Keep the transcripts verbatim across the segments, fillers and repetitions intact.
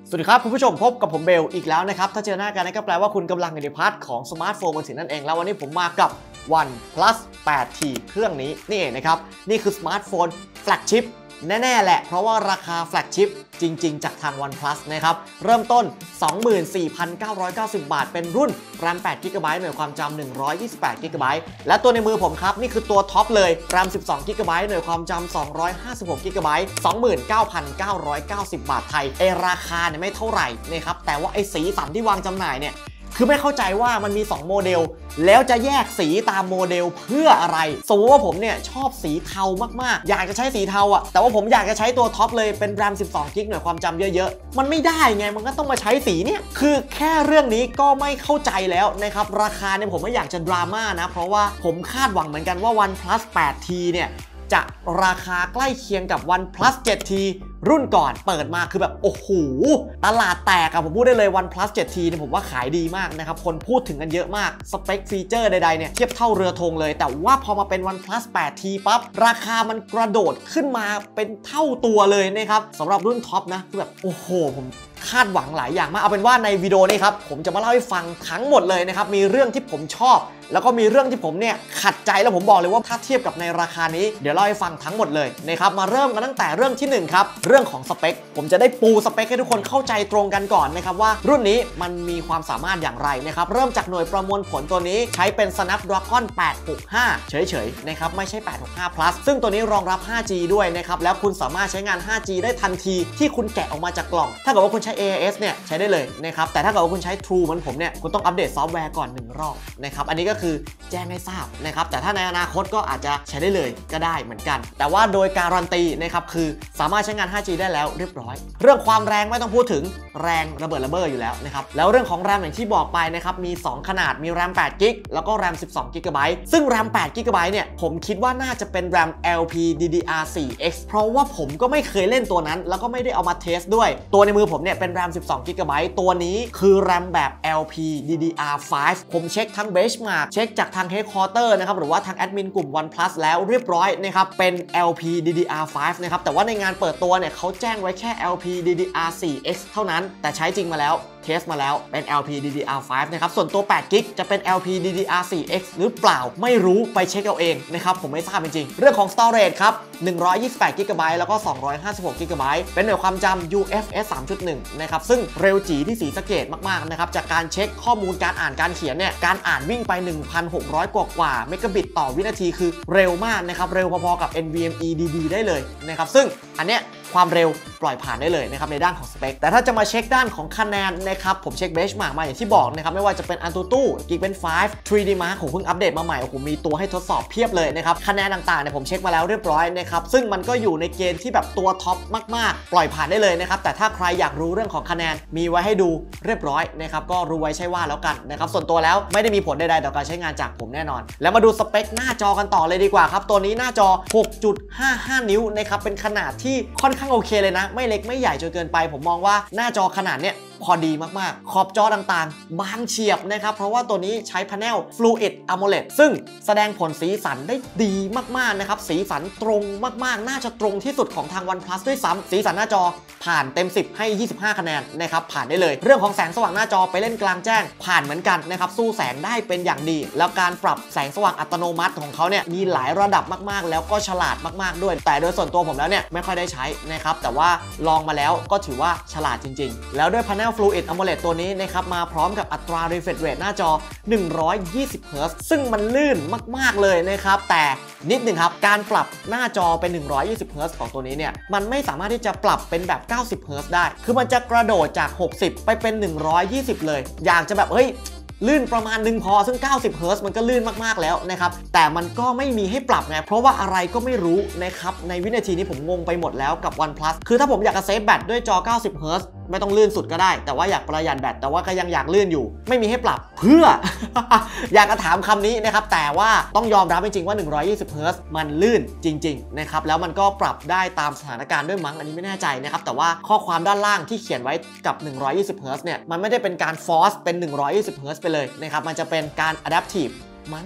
สวัสดีครับคุณผู้ชมพบกับผมเบลอีกแล้วนะครับถ้าเจอหน้ากันก็แปลว่าคุณกำลังอยู่ในพาร์ทของสมาร์ทโฟนมือถือนั่นเองแล้ววันนี้ผมมากับ OnePlus แปดที เครื่องนี้นี่เองนะครับนี่คือสมาร์ทโฟนแฟลกชิพแน่ๆแหละเพราะว่าราคาแฟลกชิพจริงๆจากทาง OnePlus นะครับเริ่มต้น สองหมื่นสี่พันเก้าร้อยเก้าสิบ บาทเป็นรุ่น แรม แปด จี บี หน่วยความจำหนึ่งร้อยยี่สิบแปด จี บี และตัวในมือผมครับนี่คือตัวท็อปเลย แรม สิบสอง จี บี หน่วยความจำสองร้อยห้าสิบหก จี บี สองหมื่นเก้าพันเก้าร้อยเก้าสิบ บาทไทยไอราคาเนี่ยไม่เท่าไหร่นะครับแต่ว่าไอสีสันที่วางจำหน่ายเนี่ยคือไม่เข้าใจว่ามันมีสองโมเดลแล้วจะแยกสีตามโมเดลเพื่ออะไรสมมติว่าผมเนี่ยชอบสีเทามากๆอยากจะใช้สีเทาอะแต่ว่าผมอยากจะใช้ตัวท็อปเลยเป็นแรมสิบสอง กิกหน่วยความจำเยอะๆมันไม่ได้ไงมันก็ต้องมาใช้สีเนี่ยคือแค่เรื่องนี้ก็ไม่เข้าใจแล้วนะครับราคาเนี่ยผมไม่อยากจะดราม่านะเพราะว่าผมคาดหวังเหมือนกันว่า OnePlus แปดที เนี่ยจะราคาใกล้เคียงกับ OnePlus เซเว่นที รุ่นก่อนเปิดมาคือแบบโอ้โหตลาดแตกอะผมพูดได้เลย OnePlus เซเว่นที เนี่ยผมว่าขายดีมากนะครับคนพูดถึงกันเยอะมากสเปคฟีเจอร์ใดๆเนี่ยเทียบเท่าเรือธงเลยแต่ว่าพอมาเป็น OnePlus แปดที ปั๊บราคามันกระโดดขึ้นมาเป็นเท่าตัวเลยนะครับสำหรับรุ่นท็อปนะคือแบบโอ้โหผมคาดหวังหลายอย่างมากเอาเป็นว่าในวิดีโอนี้ครับผมจะมาเล่าให้ฟังทั้งหมดเลยนะครับมีเรื่องที่ผมชอบแล้วก็มีเรื่องที่ผมเนี่ยขัดใจแล้วผมบอกเลยว่าถ้าเทียบกับในราคานี้เดี๋ยวเล่าให้ฟังทั้งหมดเลยนะครับมาเริ่มกันตั้งแต่เรื่องที่หนึ่งครับเรื่องของสเปคผมจะได้ปูสเปคให้ทุกคนเข้าใจตรงกันก่อนนะครับว่ารุ่นนี้มันมีความสามารถอย่างไรนะครับเริ่มจากหน่วยประมวลผลตัวนี้ใช้เป็น Snapdragon แปดหกห้า เฉยๆนะครับไม่ใช่แปดหกห้า plus ซึ่งตัวนี้รองรับ ห้าจี ด้วยนะครับแล้วคุณสามารถใช้งาน ห้าจี ได้ทันทีที่คุณแกะออกมาจากกล่องถ้าเกิดว่าคุณใช้ เอ เอ เอส เนี่ยใช้ได้เลยนะครับแต่ถ้าเกิดว่าคุณใช้ True เหมือนผมเนี่ยคุณต้องอัปเดตซอฟต์แวร์ก่อนหนึ่งรอบนะครับอันนี้ก็คือแจ้งให้ทราบนะครับแต่ถ้าในอนาคตก็อาจจะใช้ได้เลยก็ได้เหมือนกันแต่ว่าโดยการันตีนะครับคือสามารถใช้งาน ห้าจี ได้แล้วเรียบร้อยเรื่องความแรงไม่ต้องพูดถึงแรงระเบิดระเบ้ออยู่แล้วนะครับแล้วเรื่องของแรมอย่างที่บอกไปนะครับมีสองขนาดมีแรมแปดกิกแล้วก็แรมสิบสองกิกะไบต์ซึ่งแรมแปดกิกะไบต์เนี่ยผมคิดว่าน่าจะเป็นแรม แอล พี ดี ดี อาร์ โฟร์ เอ็กซ์ เพราะว่าผมก็ไม่เคยเล่นตัวนั้นแล้วก็ไม่ได้เอามาเทสด้วยตัวในมือผมเนี่ยเป็นแรมสิบสองกิกะไบต์ตัวนี้คือแรมแบบ แอล พี ดี ดี อาร์ ไฟว์ ผมเช็คทั้ง Benchmark เช็คจากทาง Headquarter นะครับหรือว่าทางแอดมินกลุ่ม OnePlus แล้วเรียบร้อยนะครับเป็น แอล พี ดี ดี อาร์ ไฟว์ นะครับแต่ว่าในงานเปิดตัวเนี่ยเขาแจ้งไว้แค่ แอล พี ดี ดี อาร์ โฟร์ เอ็กซ์ เท่านั้นแต่ใช้จริงมาแล้วเทสมาแล้วเป็น แอล พี ดี ดี อาร์ ไฟว์ นะครับส่วนตัวแปดกิกจะเป็น แอล พี ดี ดี อาร์ โฟร์ เอ็กซ์ หรือเปล่าไม่รู้ไปเช็คเอาเองนะครับผมไม่ทราบจริงๆเรื่องของ Storage ครับหนึ่งร้อยยี่สิบแปด จี บี แล้วก็สองร้อยห้าสิบหก จี บี เป็นหน่วยความจำ ยู เอฟ เอส สามจุดหนึ่ง นะครับซึ่งเร็วจีที่ศรีสะเกษมากๆนะครับจากการเช็คข้อมูลการอ่านการเขียนเนี่ยการอ่านวิ่งไป หนึ่งพันหกร้อย กว่ากว่าเมกะบิตต่อวินาทีคือเร็วมากนะครับเร็วพอๆกับ เอ็น วี เอ็ม อี ดี ดี ได้เลยนะครับซึ่งอันเนี้ยความเร็วปล่อยผ่านได้เลยนะครับในด้านของสเปคแต่ถ้าจะมาเช็คด้านของคะแนนนะครับผมเช็คเบนช์มาร์กมาอย่างที่บอกนะครับไม่ว่าจะเป็น Antutu Geekbench ไฟว์ ทรี ดี Mark ผมเพิ่งอัปเดตมาใหม่โอ้โหมีตัวให้ทดสอบเพียบเลยนะครับคะแนนต่างๆเนี่ยผมเช็คมาแล้วเรียบร้อยนะครับซึ่งมันก็อยู่ในเกณฑ์ที่แบบตัวท็อปมากๆปล่อยผ่านได้เลยนะครับแต่ถ้าใครอยากรู้เรื่องของคะแนนมีไว้ให้ดูเรียบร้อยนะครับก็รู้ไว้ใช่ว่าแล้วกันนะครับส่วนตัวแล้วไม่ได้มีผลใดๆต่อการใช้งานจากผมแน่นอนแล้วมาดูสเปคหน้าจอกันต่อเลยดีกว่าครับตัวนี้หน้าจอ หกจุดห้าห้า นิ้วนะครับเป็นขนาดที่ค่อนข้างโอเคเลยนะไม่เล็กไม่ใหญ่จนเกินไปผมมองว่าหน้าจอขนาดเนี้ยพอดีมากๆขอบจอต่างๆบางเฉียบนะครับเพราะว่าตัวนี้ใช้พาเนล Fluid อะโมเลด ซึ่งแสดงผลสีสันได้ดีมากๆนะครับสีสันตรงมากๆน่าจะตรงที่สุดของทาง OnePlus ด้วยซ้ำสีสันหน้าจอผ่านเต็มสิบให้ยี่สิบห้าคะแนนนะครับผ่านได้เลยเรื่องของแสงสว่างหน้าจอไปเล่นกลางแจ้งผ่านเหมือนกันนะครับสู้แสงได้เป็นอย่างดีแล้วการปรับแสงสว่างอัตโนมัติของเขาเนี่ยมีหลายระดับมากๆแล้วก็ฉลาดมากๆด้วยแต่โดยส่วนตัวผมแล้วเนี่ยไม่ค่อยได้ใช้นะครับแต่ว่าลองมาแล้วก็ถือว่าฉลาดจริงๆแล้วด้วย Panel Fluid อะโมเลด ตัวนี้นะครับมาพร้อมกับอัตรา refresh rate หน้าจอหนึ่งร้อยยี่สิบเฮิร์ตซ์ซึ่งมันลื่นมากๆเลยนะครับแต่นิดนึงครับการปรับหน้าจอเป็นหนึ่งร้อยยี่สิบเฮิร์ตซ์ของตัวนี้เนี่ยมันไม่สามารถที่จะปรับเป็นแบบเก้าสิบเฮิร์ตซ์ได้คือมันจะกระโดดจากหกสิบไปเป็นหนึ่งร้อยยี่สิบเลยอยากจะแบบเฮ้ยลื่นประมาณหนึ่งพอซึ่งเก้าสิบเฮิร์ตซ์มันก็ลื่นมากๆแล้วนะครับแต่มันก็ไม่มีให้ปรับไงเพราะว่าอะไรก็ไม่รู้นะครับในวินาทีนี้ผมงงไปหมดแล้วกับ OnePlus คือถ้าผมอยากจะเซฟแบตด้วยจอเก้าสิบเฮิร์ตซ์ไม่ต้องลื่นสุดก็ได้แต่ว่าอยากประหยัดแบตแต่ว่าก็ยังอยากลื่นอยู่ไม่มีให้ปรับเพื่อ อยากจะถามคำนี้นะครับแต่ว่าต้องยอมรับจริงๆว่าหนึ่งร้อยยี่สิบเฮิร์ตซ์มันลื่นจริงๆนะครับแล้วมันก็ปรับได้ตามสถานการณ์ด้วยมั้งอันนี้ไม่แน่ใจนะครับแต่ว่าข้อความด้านล่างที่เขียนไว้กับหนึ่งร้อยยี่สิบเฮิร์ตซ์เนี่ยมันไม่ได้เป็นการฟอร์สเป็นหนึ่งร้อยยี่สิบเฮิร์ตซ์ไปเลยนะครับมันจะเป็นการ adaptive มั้ง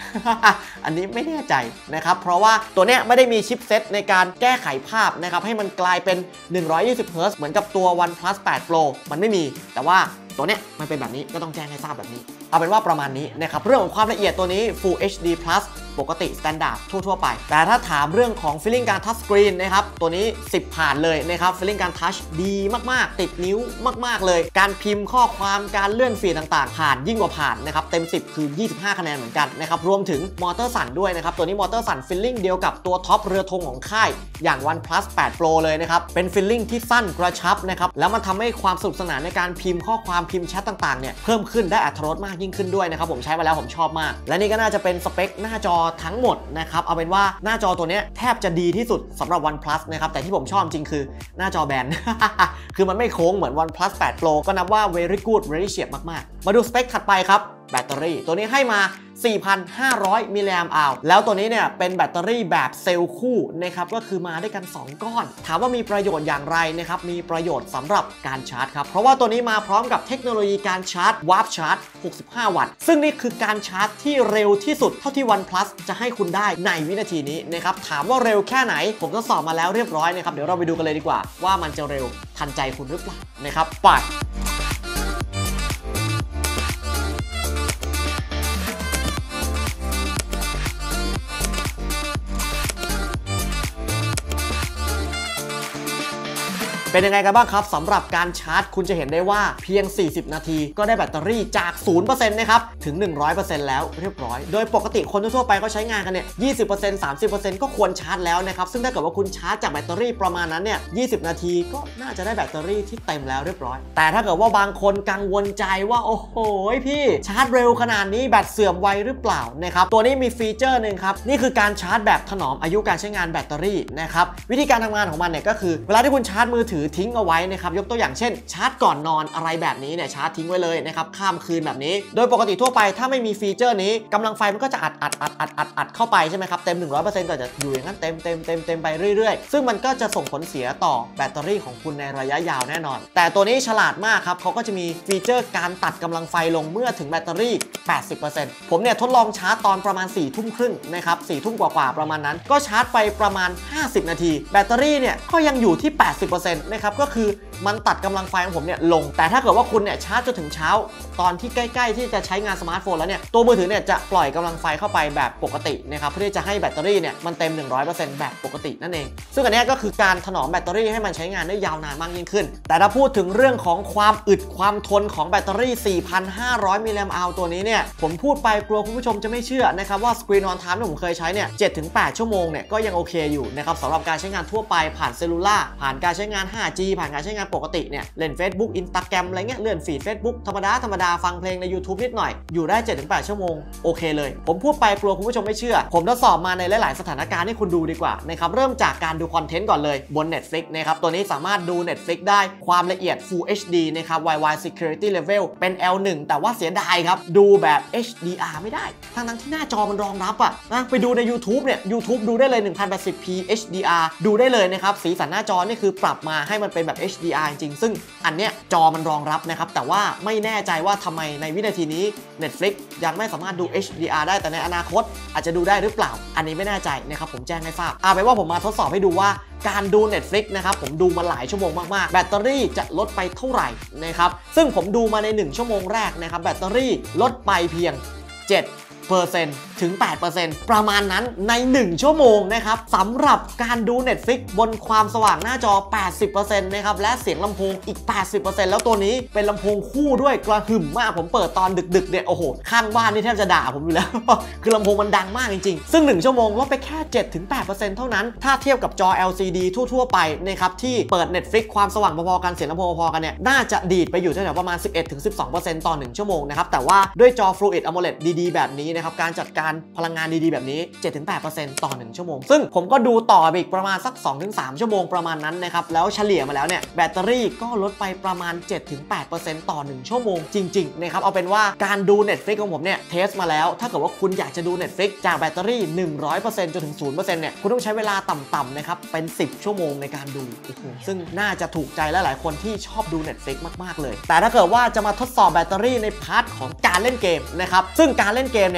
อันนี้ไม่แน่ใจนะครับเพราะว่าตัวเนี้ยไม่ได้มีชิปเซ็ตในการแก้ไขภาพนะครับให้มันกลายเป็นหนึ่งร้อยยี่สิบเฮิร์ตซ์เหมือนกับตัว OnePlus แปด Pro มันไม่มีแต่ว่าตัวเนี้ยมันเป็นแบบนี้ก็ต้องแจ้งให้ทราบแบบนี้เอาเป็นว่าประมาณนี้นะครับเรื่องของความละเอียดตัวนี้ Full เอช ดี Plus ปกติ Standard ทั่วๆไปแต่ถ้าถามเรื่องของ Feeling การ Touch Screen นะครับตัวนี้สิบผ่านเลยนะครับ Feeling การ Touch ดีมากๆติดนิ้วมากๆเลยการพิมพ์ข้อความการเลื่อนฟีดต่างๆผ่านยิ่งกว่าผ่านนะครับเต็มสิบคือยี่สิบห้าคะแนนเหมือนกันนะครับรวมถึงมอเตอร์สั่นด้วยนะครับตัวนี้มอเตอร์สั่น Feeling เดียวกับตัวท็อปเรือธงของค่ายอย่าง OnePlus แปด Pro เลยนะครับเป็น Feeling ที่สั้นกระชับนะครับแล้วมันทำให้ความสนุกสนานในการพิมพ์ข้อความพิมพ์แชทต่างๆเนี่ยเพิ่มขึ้นได้อรรถรสมากยิ่งขึ้นด้วยนะครับผมใช้มาแล้วผมชอบมากและนี่ก็น่าจะเป็นสเปคหน้าจอทั้งหมดนะครับเอาเป็นว่าหน้าจอตัวนี้แทบจะดีที่สุดสำหรับ OnePlus นะครับแต่ที่ผมชอบจริงคือหน้าจอแบน คือมันไม่โค้งเหมือน OnePlus แปด Pro ก็นับว่า very good very เฉียบมากๆมาดูสเปคถัดไปครับแบตเตอรี่ตัวนี้ให้มา สี่พันห้าร้อย มิลลิแอมป์อาวร์แล้วตัวนี้เนี่ยเป็นแบตเตอรี่แบบเซลล์คู่นะครับก็คือมาด้วยกันสองก้อนถามว่ามีประโยชน์อย่างไรนะครับมีประโยชน์สำหรับการชาร์จครับเพราะว่าตัวนี้มาพร้อมกับเทคโนโลยีการชาร์จ Warp Charge หกสิบห้า วัตต์ซึ่งนี่คือการชาร์จที่เร็วที่สุดเท่าที่ OnePlus จะให้คุณได้ในวินาทีนี้นะครับถามว่าเร็วแค่ไหนผมทดสอบมาแล้วเรียบร้อยนะครับเดี๋ยวเราไปดูกันเลยดีกว่าว่ามันจะเร็วทันใจคุณหรือเปล่านะครับไปเป็นยังไงกันบ้างครับสำหรับการชาร์จคุณจะเห็นได้ว่าเพียงสี่สิบนาทีก็ได้แบตเตอรี่จาก ศูนย์เปอร์เซ็นต์ นะครับถึง หนึ่งร้อยเปอร์เซ็นต์ แล้วเรียบร้อยโดยปกติคนทั่วไปก็ใช้งานกันเนี่ย ยี่สิบเปอร์เซ็นต์ สามสิบเปอร์เซ็นต์ ก็ควรชาร์จแล้วนะครับซึ่งถ้าเกิดว่าคุณชาร์จจากแบตเตอรี่ประมาณนั้นเนี่ยยี่สิบนาทีก็น่าจะได้แบตเตอรี่ที่เต็มแล้วเรียบร้อยแต่ถ้าเกิดว่าบางคนกังวลใจว่าโอ้โหพี่ชาร์จเร็วขนาดนี้แบตเสื่อมไวหรือเปล่านะครับตัวนี้มีฟีเจอร์นึงครับนี่คือการชาร์จแบบถนอมอายุการใช้งานแบตเตอรี่นะครับวิธีการทำงานของมันเนี่ยก็คือเวลาที่คุณชาร์จมือถือทิ้งเอาไว้นะครับยกตัวอย่างเช่นชาร์จก่อนนอนอะไรแบบนี้เนี่ยชาร์จทิ้งไว้เลยนะครับข้ามคืนแบบนี้โดยปกติทั่วไปถ้าไม่มีฟีเจอร์นี้กำลังไฟมันก็จะอัดอัดอัดอัดอัดอัดเข้าไปใช่ไหมครับเต็ม หนึ่งร้อยเปอร์เซ็นต์ ก็จะอยู่อย่างนั้นเต็มเต็มเต็มเต็มไปเรื่อยๆซึ่งมันก็จะส่งผลเสียต่อแบตเตอรี่ของคุณในระยะยาวแน่นอนแต่ตัวนี้ฉลาดมากครับเขาก็จะมีฟีเจอร์การตัดกำลังไฟลงเมื่อถึงแบตเตอรี่ แปดสิบเปอร์เซ็นต์ ผมเนี่ยทดลองชาร์จตอนประมาณสี่ทุ่มครึ่งนะครับสี่ทุ่มกว่าๆประมาณนั้นก็ชาร์จไปประมาณห้าสิบนาทีแบตเตอรี่เนี่ยก็ยังอยู่ที่ แปดสิบเปอร์เซ็นต์ นะครับก็คือมันตัดกำลังไฟของผมเนี่ยลงแต่ถ้าเกิดว่าคุณเนี่ยชาร์จจนถึงเช้าตอนที่ใกล้ๆที่จะใช้งานสมาร์ทโฟนแล้วเนี่ยตัวมือถือเนี่ยจะปล่อยกำลังไฟเข้าไปแบบปกตินะครับเพื่อที่จะให้แบตเตอรี่เนี่ยมันเต็ม หนึ่งร้อยเปอร์เซ็นต์ แบบปกตินั่นเองซึ่งอันนี้ก็คือการถนอมแบตเตอรี่ให้มันใช้งานได้ยาวนานมากยิ่งขึ้นแต่ถ้าพูดถึงเรื่องของความอึดความทนของแบตเตอรี่ สี่พันห้าร้อย มิลลิแอมป์อาวร์ตัวนี้เนี่ยผมพูดไปกลัวคุณผู้ชมจะไม่เชื่อนะครับว่า Screen on Time ที่ผมเคยใช้เนี่ย เจ็ดถึงแปด ชั่วโมงเนี่ยก็ยังโอเคอยู่นะครับสำหรับการใช้งานทั่วไปผ่านเซลลูล่าผ่านการใช้งาน ห้าจี ผ่านการใช้งานปกติเนี่ยเล่น Facebook Instagram อะไรเงี้ยเลื่อนฟีด Facebook ธรรมดาธรรมดาฟังเพลงใน YouTube นิดหน่อยอยู่ได้ เจ็ดถึงแปด ชั่วโมงโอเคเลยผมพูดไปกลัวคุณผู้ชมไม่เชื่อผมทดสอบมาในหลายๆสถานการณ์ให้คุณดูดีกว่านะครับเริ่มจากการดูคอนเทนต์ก่อนเลยบน Netflix นะครับตัวนี้สามารถดู Netflix ได้ความละเอียด Full เอช ดี นะครับ วาย วาย Security Level เป็น แอล หนึ่ง แต่ว่าเสียดายครับดูแบบ เอช ดี อาร์ ไม่ได้ทั้งๆที่หน้าจอมันรองรับอ่ะนะไปดูใน YouTube เนี่ย YouTube ดูได้เลย หนึ่งพันแปดสิบพี เอช ดี อาร์ ดูได้เลยนะครับสีสันหน้าจอนี่คือปรับมาให้มันเป็นแบบ เอช ดี อาร์ จริงๆซึ่งอันเนี้ยจอมันรองรับนะครับแต่ว่าไม่แน่ใจว่าทำไมในวินาทีนี้ Netflix ยังไม่สามารถดู เอช ดี อาร์ ได้แต่ในอนาคตอาจจะดูได้หรือเปล่าอันนี้ไม่แน่ใจนะครับผมแจ้งให้ทราบเอาไปว่าผมมาทดสอบให้ดูว่าการดู Netflix นะครับผมดูมาหลายชั่วโมงมากๆแบตเตอรี่จะลดไปเท่าไหร่นะครับซึ่งผมดูมาในหนึ่งชั่วโมงแรกนะครับแบตเตอรี่ลดไปเพียง เจ็ดเปอร์เซ็นต์ ถึง แปดเปอร์เซ็นต์ ประมาณนั้นในหนึ่งชั่วโมงนะครับสำหรับการดู Netflix บนความสว่างหน้าจอ แปดสิบเปอร์เซ็นต์ นะครับและเสียงลำโพงอีก แปดสิบเปอร์เซ็นต์ แล้วตัวนี้เป็นลำโพงคู่ด้วยกระหึ่มมากผมเปิดตอนดึกๆเนี่ยโอ้โหข้างบ้านนี่แทบจะด่าผมอยู่แล้ว คือลำโพงมันดังมากจริงๆซึ่งหนึ่งชั่วโมงลดไปแค่ เจ็ดถึงแปดเปอร์เซ็นต์ เท่านั้นถ้าเทียบกับจอ แอล ซี ดี ทั่วๆไปนะครับที่เปิด Netflix ความสว่างพอๆกันเสียงลำโพงพอๆกันเนี่ยน่าจะดีดไปอยู่แถวๆประมาณ สิบเอ็ดถึงสิบสองเปอร์เซ็นต์ ต่อหนึ่งชั่วโมงนะครับแต่ว่าด้วยจอ Fluid อะโมเลด ดีๆแบบนี้นะครับการจัดการพลังงานดีๆแบบนี้ เจ็ดถึงแปดเปอร์เซ็นต์ ต่อหนึ่งชั่วโมงซึ่งผมก็ดูต่อไปอีกประมาณสัก สองถึงสาม ชั่วโมงประมาณนั้นนะครับแล้วเฉลี่ยมาแล้วเนี่ยแบตเตอรี่ก็ลดไปประมาณ เจ็ดถึงแปดเปอร์เซ็นต์ ต่อหนึ่งชั่วโมงจริงๆนะครับเอาเป็นว่าการดู Netflix ของผมเนี่ยเทสมาแล้วถ้าเกิดว่าคุณอยากจะดู Netflix จากแบตเตอรี่ หนึ่งร้อยเปอร์เซ็นต์ จนถึง ศูนย์เปอร์เซ็นต์ เนี่ยคุณต้องใช้เวลาต่ำๆนะครับเป็นสิบชั่วโมงในการดูซึ่งน่าจะถูกใจหลายๆคนที่ชอบดู Netflix มากๆเลยแต่ถ้าเกิดว่าจะมาทดสอบแบตเตอรี่ในพาร์ทของการเล่นเกมนะครับซึ่งการเล่นเกมเนี่ย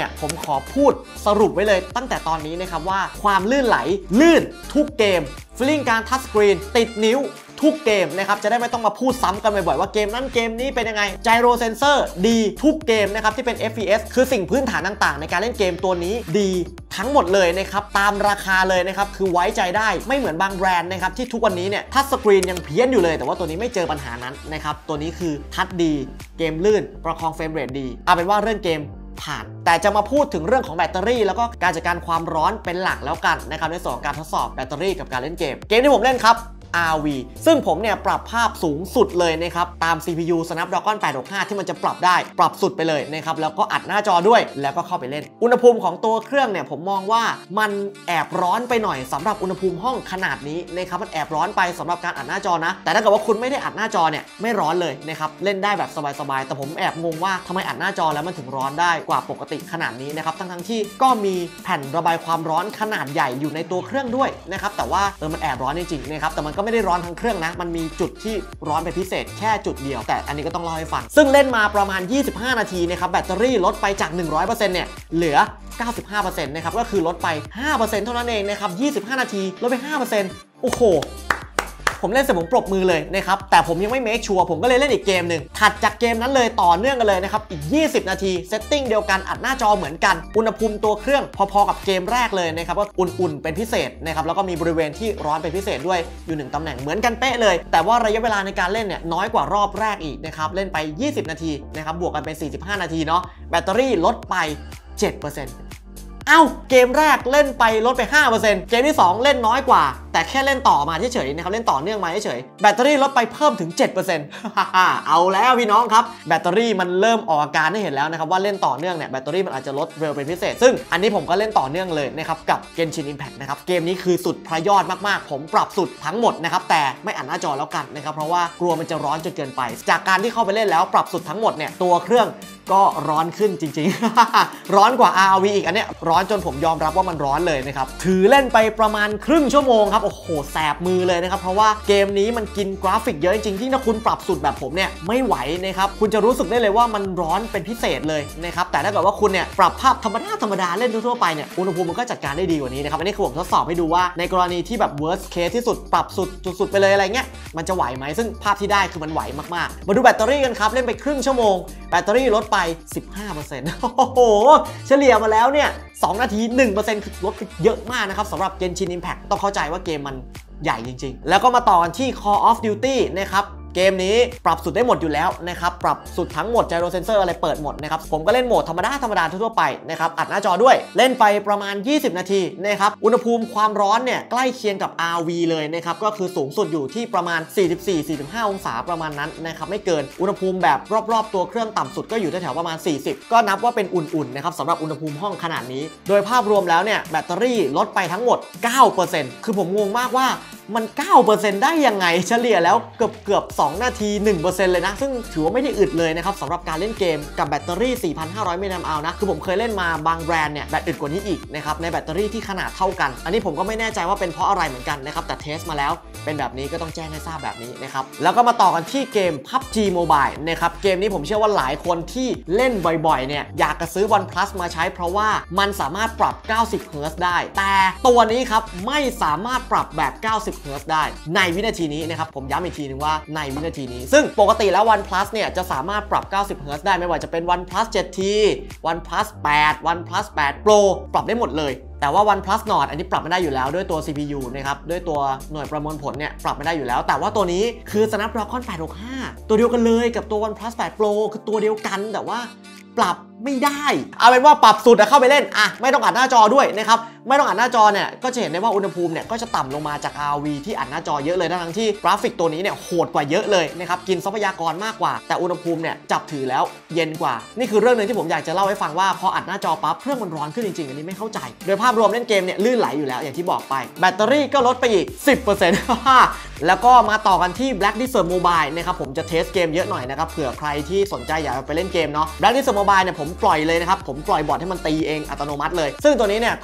เนี่ยผมขอพูดสรุปไว้เลยตั้งแต่ตอนนี้นะครับว่าความลื่นไหลลื่นทุกเกมฟีลลิ่งการทัชสกรีนติดนิ้วทุกเกมนะครับจะได้ไม่ต้องมาพูดซ้ำกันบ่อยๆว่าเกมนั้นเกมนี้เป็นยังไงไจโรเซนเซอร์ดีทุกเกมนะครับที่เป็น เอฟ พี เอส คือสิ่งพื้นฐานต่างๆในการเล่นเกมตัวนี้ดีทั้งหมดเลยนะครับตามราคาเลยนะครับคือไว้ใจได้ไม่เหมือนบางแบรนด์นะครับที่ทุกวันนี้เนี่ยทัชสกรีนยังเพี้ยนอยู่เลยแต่ว่าตัวนี้ไม่เจอปัญหานั้นนะครับตัวนี้คือทัชดีเกมลื่นประคองเฟรมเรทดีเอาเป็นว่าเรื่องเกมผ่านแต่จะมาพูดถึงเรื่องของแบตเตอรี่แล้วก็การจัดการความร้อนเป็นหลักแล้วกันนะครับในส่วนของการทดสอบแบตเตอรี่กับการเล่นเกมเกมที่ผมเล่นครับ อาร์ วี ซึ่งผมเนี่ยปรับภาพสูงสุดเลยนะครับตาม ซี พี ยู Snapdragon แปดหกห้าที่มันจะปรับได้ปรับสุดไปเลยนะครับแล้วก็อัดหน้าจอด้วยแล้วก็เข้าไปเล่นอุณหภูมิของตัวเครื่องเนี่ยผมมองว่ามันแอบร้อนไปหน่อยสำหรับอุณหภูมิห้องขนาดนี้นะครับมันแอบร้อนไปสำหรับการอัดหน้าจอนะแต่ถ้าเกิดว่าคุณไม่ได้อัดหน้าจอเนี่ยไม่ร้อนเลยนะครับเล่นได้แบบสบายๆแต่ผมแอบงงว่าทำไมอัดหน้าจอแล้วมันถึงร้อนได้กว่าปกติขนาดนี้นะครับทั้งๆที่ก็มีแผ่นระบายความร้อนขนาดใหญ่อยู่ในตัวเครื่องด้วยนะครับแต่ว่าเออมันแอบร้อนจริงๆนะครับแต่มันก็ไม่ได้ร้อนทั้งเครื่องนะมันมีจุดที่ร้อนเป็นพิเศษแค่จุดเดียวแต่อันนี้ก็ต้องเล่าให้ฟังซึ่งเล่นมาประมาณยี่สิบห้านาทีนะครับแบตเตอรี่ลดไปจาก หนึ่งร้อยเปอร์เซ็นต์ เนี่ยเหลือ เก้าสิบห้าเปอร์เซ็นต์ นะครับก็คือลดไป ห้าเปอร์เซ็นต์ เท่านั้นเองนะครับยี่สิบห้านาทีลดไป ห้าเปอร์เซ็นต์ โอ้โหผมเล่นเสร็จผมปรบมือเลยนะครับแต่ผมยังไม่เมคชัวร์ผมก็เลยเล่นอีกเกมหนึ่งถัดจากเกมนั้นเลยต่อเนื่องกันเลยนะครับอีกยี่สิบนาทีเซตติ้งเดียวกันอัดหน้าจอเหมือนกันอุณหภูมิตัวเครื่องพอๆกับเกมแรกเลยนะครับก็อุ่นๆเป็นพิเศษนะครับแล้วก็มีบริเวณที่ร้อนเป็นพิเศษด้วยอยู่หนึ่งตำแหน่งเหมือนกันเป๊ะเลยแต่ว่าระยะเวลาในการเล่นเนี่ยน้อยกว่ารอบแรกอีกนะครับเล่นไปยี่สิบนาทีนะครับบวกกันเป็นสี่สิบห้านาทีเนาะแบตเตอรี่ลดไป เจ็ดเปอร์เซ็นต์เอ้าเกมแรกเล่นไปลดไป ห้าเปอร์เซ็นต์ เกมที่สองเล่นน้อยกว่าแต่แค่เล่นต่อมาเฉยๆนะครับเล่นต่อเนื่องมาเฉยๆแบตเตอรี่ลดไปเพิ่มถึง เจ็ดเปอร์เซ็นต์ เอาแล้วพี่น้องครับแบตเตอรี่มันเริ่มออกอาการให้เห็นแล้วนะครับว่าเล่นต่อเนื่องเนี่ยแบตเตอรี่มันอาจจะลดเร็วเป็นพิเศษซึ่งอันนี้ผมก็เล่นต่อเนื่องเลยนะครับกับ Genshin Impact นะครับเกมนี้คือสุดพระยอดมากๆผมปรับสุดทั้งหมดนะครับแต่ไม่อัดหน้าจอแล้วกันนะครับเพราะว่ากลัวมันจะร้อนจนเกินไปจากการที่เข้าไปเล่นแล้วปรับสุดทั้งหมดเนี่ยตัวเครื่องก็ร้อนขึ้นจริงๆ ร้อนกว่า อาร์ วี อีกอันเนี้ยร้อนจนผมยอมรับว่ามันร้อนเลยนะครับถือเล่นไปประมาณครึ่งชั่วโมงครับโอ้โหแสบมือเลยนะครับเพราะว่าเกมนี้มันกินกราฟิกเยอะจริงๆที่ถ้าคุณปรับสุดแบบผมเนี่ยไม่ไหวนะครับคุณจะรู้สึกได้เลยว่ามันร้อนเป็นพิเศษเลยนะครับแต่ถ้าเกิดว่าคุณเนี่ยปรับภาพธรรมดาธรรมดาเล่นทั่วๆไปเนี่ยอุณหภูมิมันก็จัดการได้ดีกว่านี้นะครับอันนี้คือผมทดสอบให้ดูว่าในกรณีที่แบบ worst case ที่สุดปรับสุดสุดๆไปเลยอะไรเงี้ยมันจะไหวไหมซึ่งภาพที่ได้คือมันไหวมากๆมาดูแบตเตอรี่กันครับเล่นไปครึ่งชั่วโมงแบตเตอรี่ลดไป สิบห้าเปอร์เซ็นต์ โอ้โหเฉลี่ยมาแล้วเนี่ยสองนาที หนึ่งเปอร์เซ็นต์ คือลดไปเยอะมากนะครับสำหรับ Genshin Impact ต้องเข้าใจว่าเกมมันใหญ่จริงๆแล้วก็มาต่อกันที่ Call of Duty นะครับเกมนี้ปรับสุดได้หมดอยู่แล้วนะครับปรับสุดทั้งหมด Gyro Sensor อะไรเปิดหมดนะครับผมก็เล่นโหมดธรรมดาธรรมดาทั่วๆไปนะครับอัดหน้าจอด้วยเล่นไปประมาณยี่สิบนาทีนะครับอุณหภูมิความร้อนเนี่ยใกล้เคียงกับ อาร์ วี เลยนะครับก็คือสูงสุดอยู่ที่ประมาณ สี่สิบสี่ สี่สิบห้า องศาประมาณนั้นนะครับไม่เกินอุณหภูมิแบบรอบๆตัวเครื่องต่ำสุดก็อยู่แถวๆประมาณสี่สิบก็นับว่าเป็นอุ่นๆนะครับสำหรับอุณหภูมิห้องขนาดนี้โดยภาพรวมแล้วเนี่ยแบตเตอรี่ลดไปทั้งหมด เก้าเปอร์เซ็นต์ คือผมงงมากว่ามัน เก้าเปอร์เซ็นต์ ได้ยังไงเฉลี่ยแล้วเกือบเกือบสองนาที หนึ่งเปอร์เซ็นต์ เลยนะซึ่งถือว่าไม่ได้อึดเลยนะครับสำหรับการเล่นเกมกับแบตเตอรี่ สี่พันห้าร้อย มิลลิแอมป์เอานะคือผมเคยเล่นมาบางแบรนด์เนี่ยแบตอึดกว่านี้อีกนะครับในแบตเตอรี่ที่ขนาดเท่ากันอันนี้ผมก็ไม่แน่ใจว่าเป็นเพราะอะไรเหมือนกันนะครับแต่เทสมาแล้วเป็นแบบนี้ก็ต้องแจ้งให้ทราบแบบนี้นะครับแล้วก็มาต่อกันที่เกม พับจี Mobile นะครับเกมนี้ผมเชื่อว่าหลายคนที่เล่นบ่อยๆเนี่ยอยากจะซื้อ OnePlus มาใช้เพราะว่ามันสามารถปรับ เก้าสิบ เฮิร์ตซ์ ได้แต่ตัวนี้ครับไม่สามารถปรับแบบ เก้าสิบ เฮิร์ตซ์ ได้ในวินาทีนี้นะครับผมย้ำอีกทีนึงว่าในวินาทีนี้ซึ่งปกติแล้ว OnePlus เนี่ยจะสามารถปรับ เก้าสิบ เฮิร์ตซ์ ได้ไม่ว่าจะเป็น OnePlus เซเว่น ที OnePlus แปด OnePlus แปด Pro ปรับได้หมดเลยแต่ว่า OnePlus Nord อันนี้ปรับไม่ได้อยู่แล้วด้วยตัว ซี พี ยู นะครับด้วยตัวหน่วยประมวลผลเนี่ยปรับไม่ได้อยู่แล้วแต่ว่าตัวนี้คือ Snapdragon แปดหกห้าตัวเดียวกันเลยกับตัว OnePlus แปด Pro คือตัวเดียวกันแต่ว่าปรับไม่ได้เอาเป็นว่าปรับสุดเข้าไปเล่นอ่ะไม่ต้องอัดหน้าจอด้วยนะครับไม่ต้องอัดหน้าจอเนี่ยก็จะเห็นได้ว่าอุณหภูมิเนี่ยก็จะต่ำลงมาจาก อาร์ วี ที่อัดหน้าจอเยอะเลยทั้งที่กราฟิกตัวนี้เนี่ยโหดกว่าเยอะเลยนะครับกินทรัพยากรมากกว่าแต่อุณหภูมิเนี่ยจับถือแล้วเย็นกว่านี่คือเรื่องนึงที่ผมอยากจะเล่าให้ฟังว่าพออัดหน้าจอปั๊บเครื่องมันร้อนขึ้นจริงๆอันนี้ไม่เข้าใจโดยภาพรวมเล่นเกมเนี่ยลื่นไหลอยู่แล้วอย่างที่บอกไปแบตเตอรี่ก็ลดไปอีก สิบเปอร์เซ็นต์ แล้วก็มาต่อกันที่ Black Desert Mobile นะครับผมจะเทสเกมเยอะหน่อยนะครับเผื่อใครที่สนใจอยากไปเล่นเกมเนาะ Black Desert Mobile เนี่ยผมปล่อยเลยนะครับผมปล่อยบอทให้มันตีเองอัตโนมัติเลยซึ่งตัวนี้เนี่ยก็ทำได้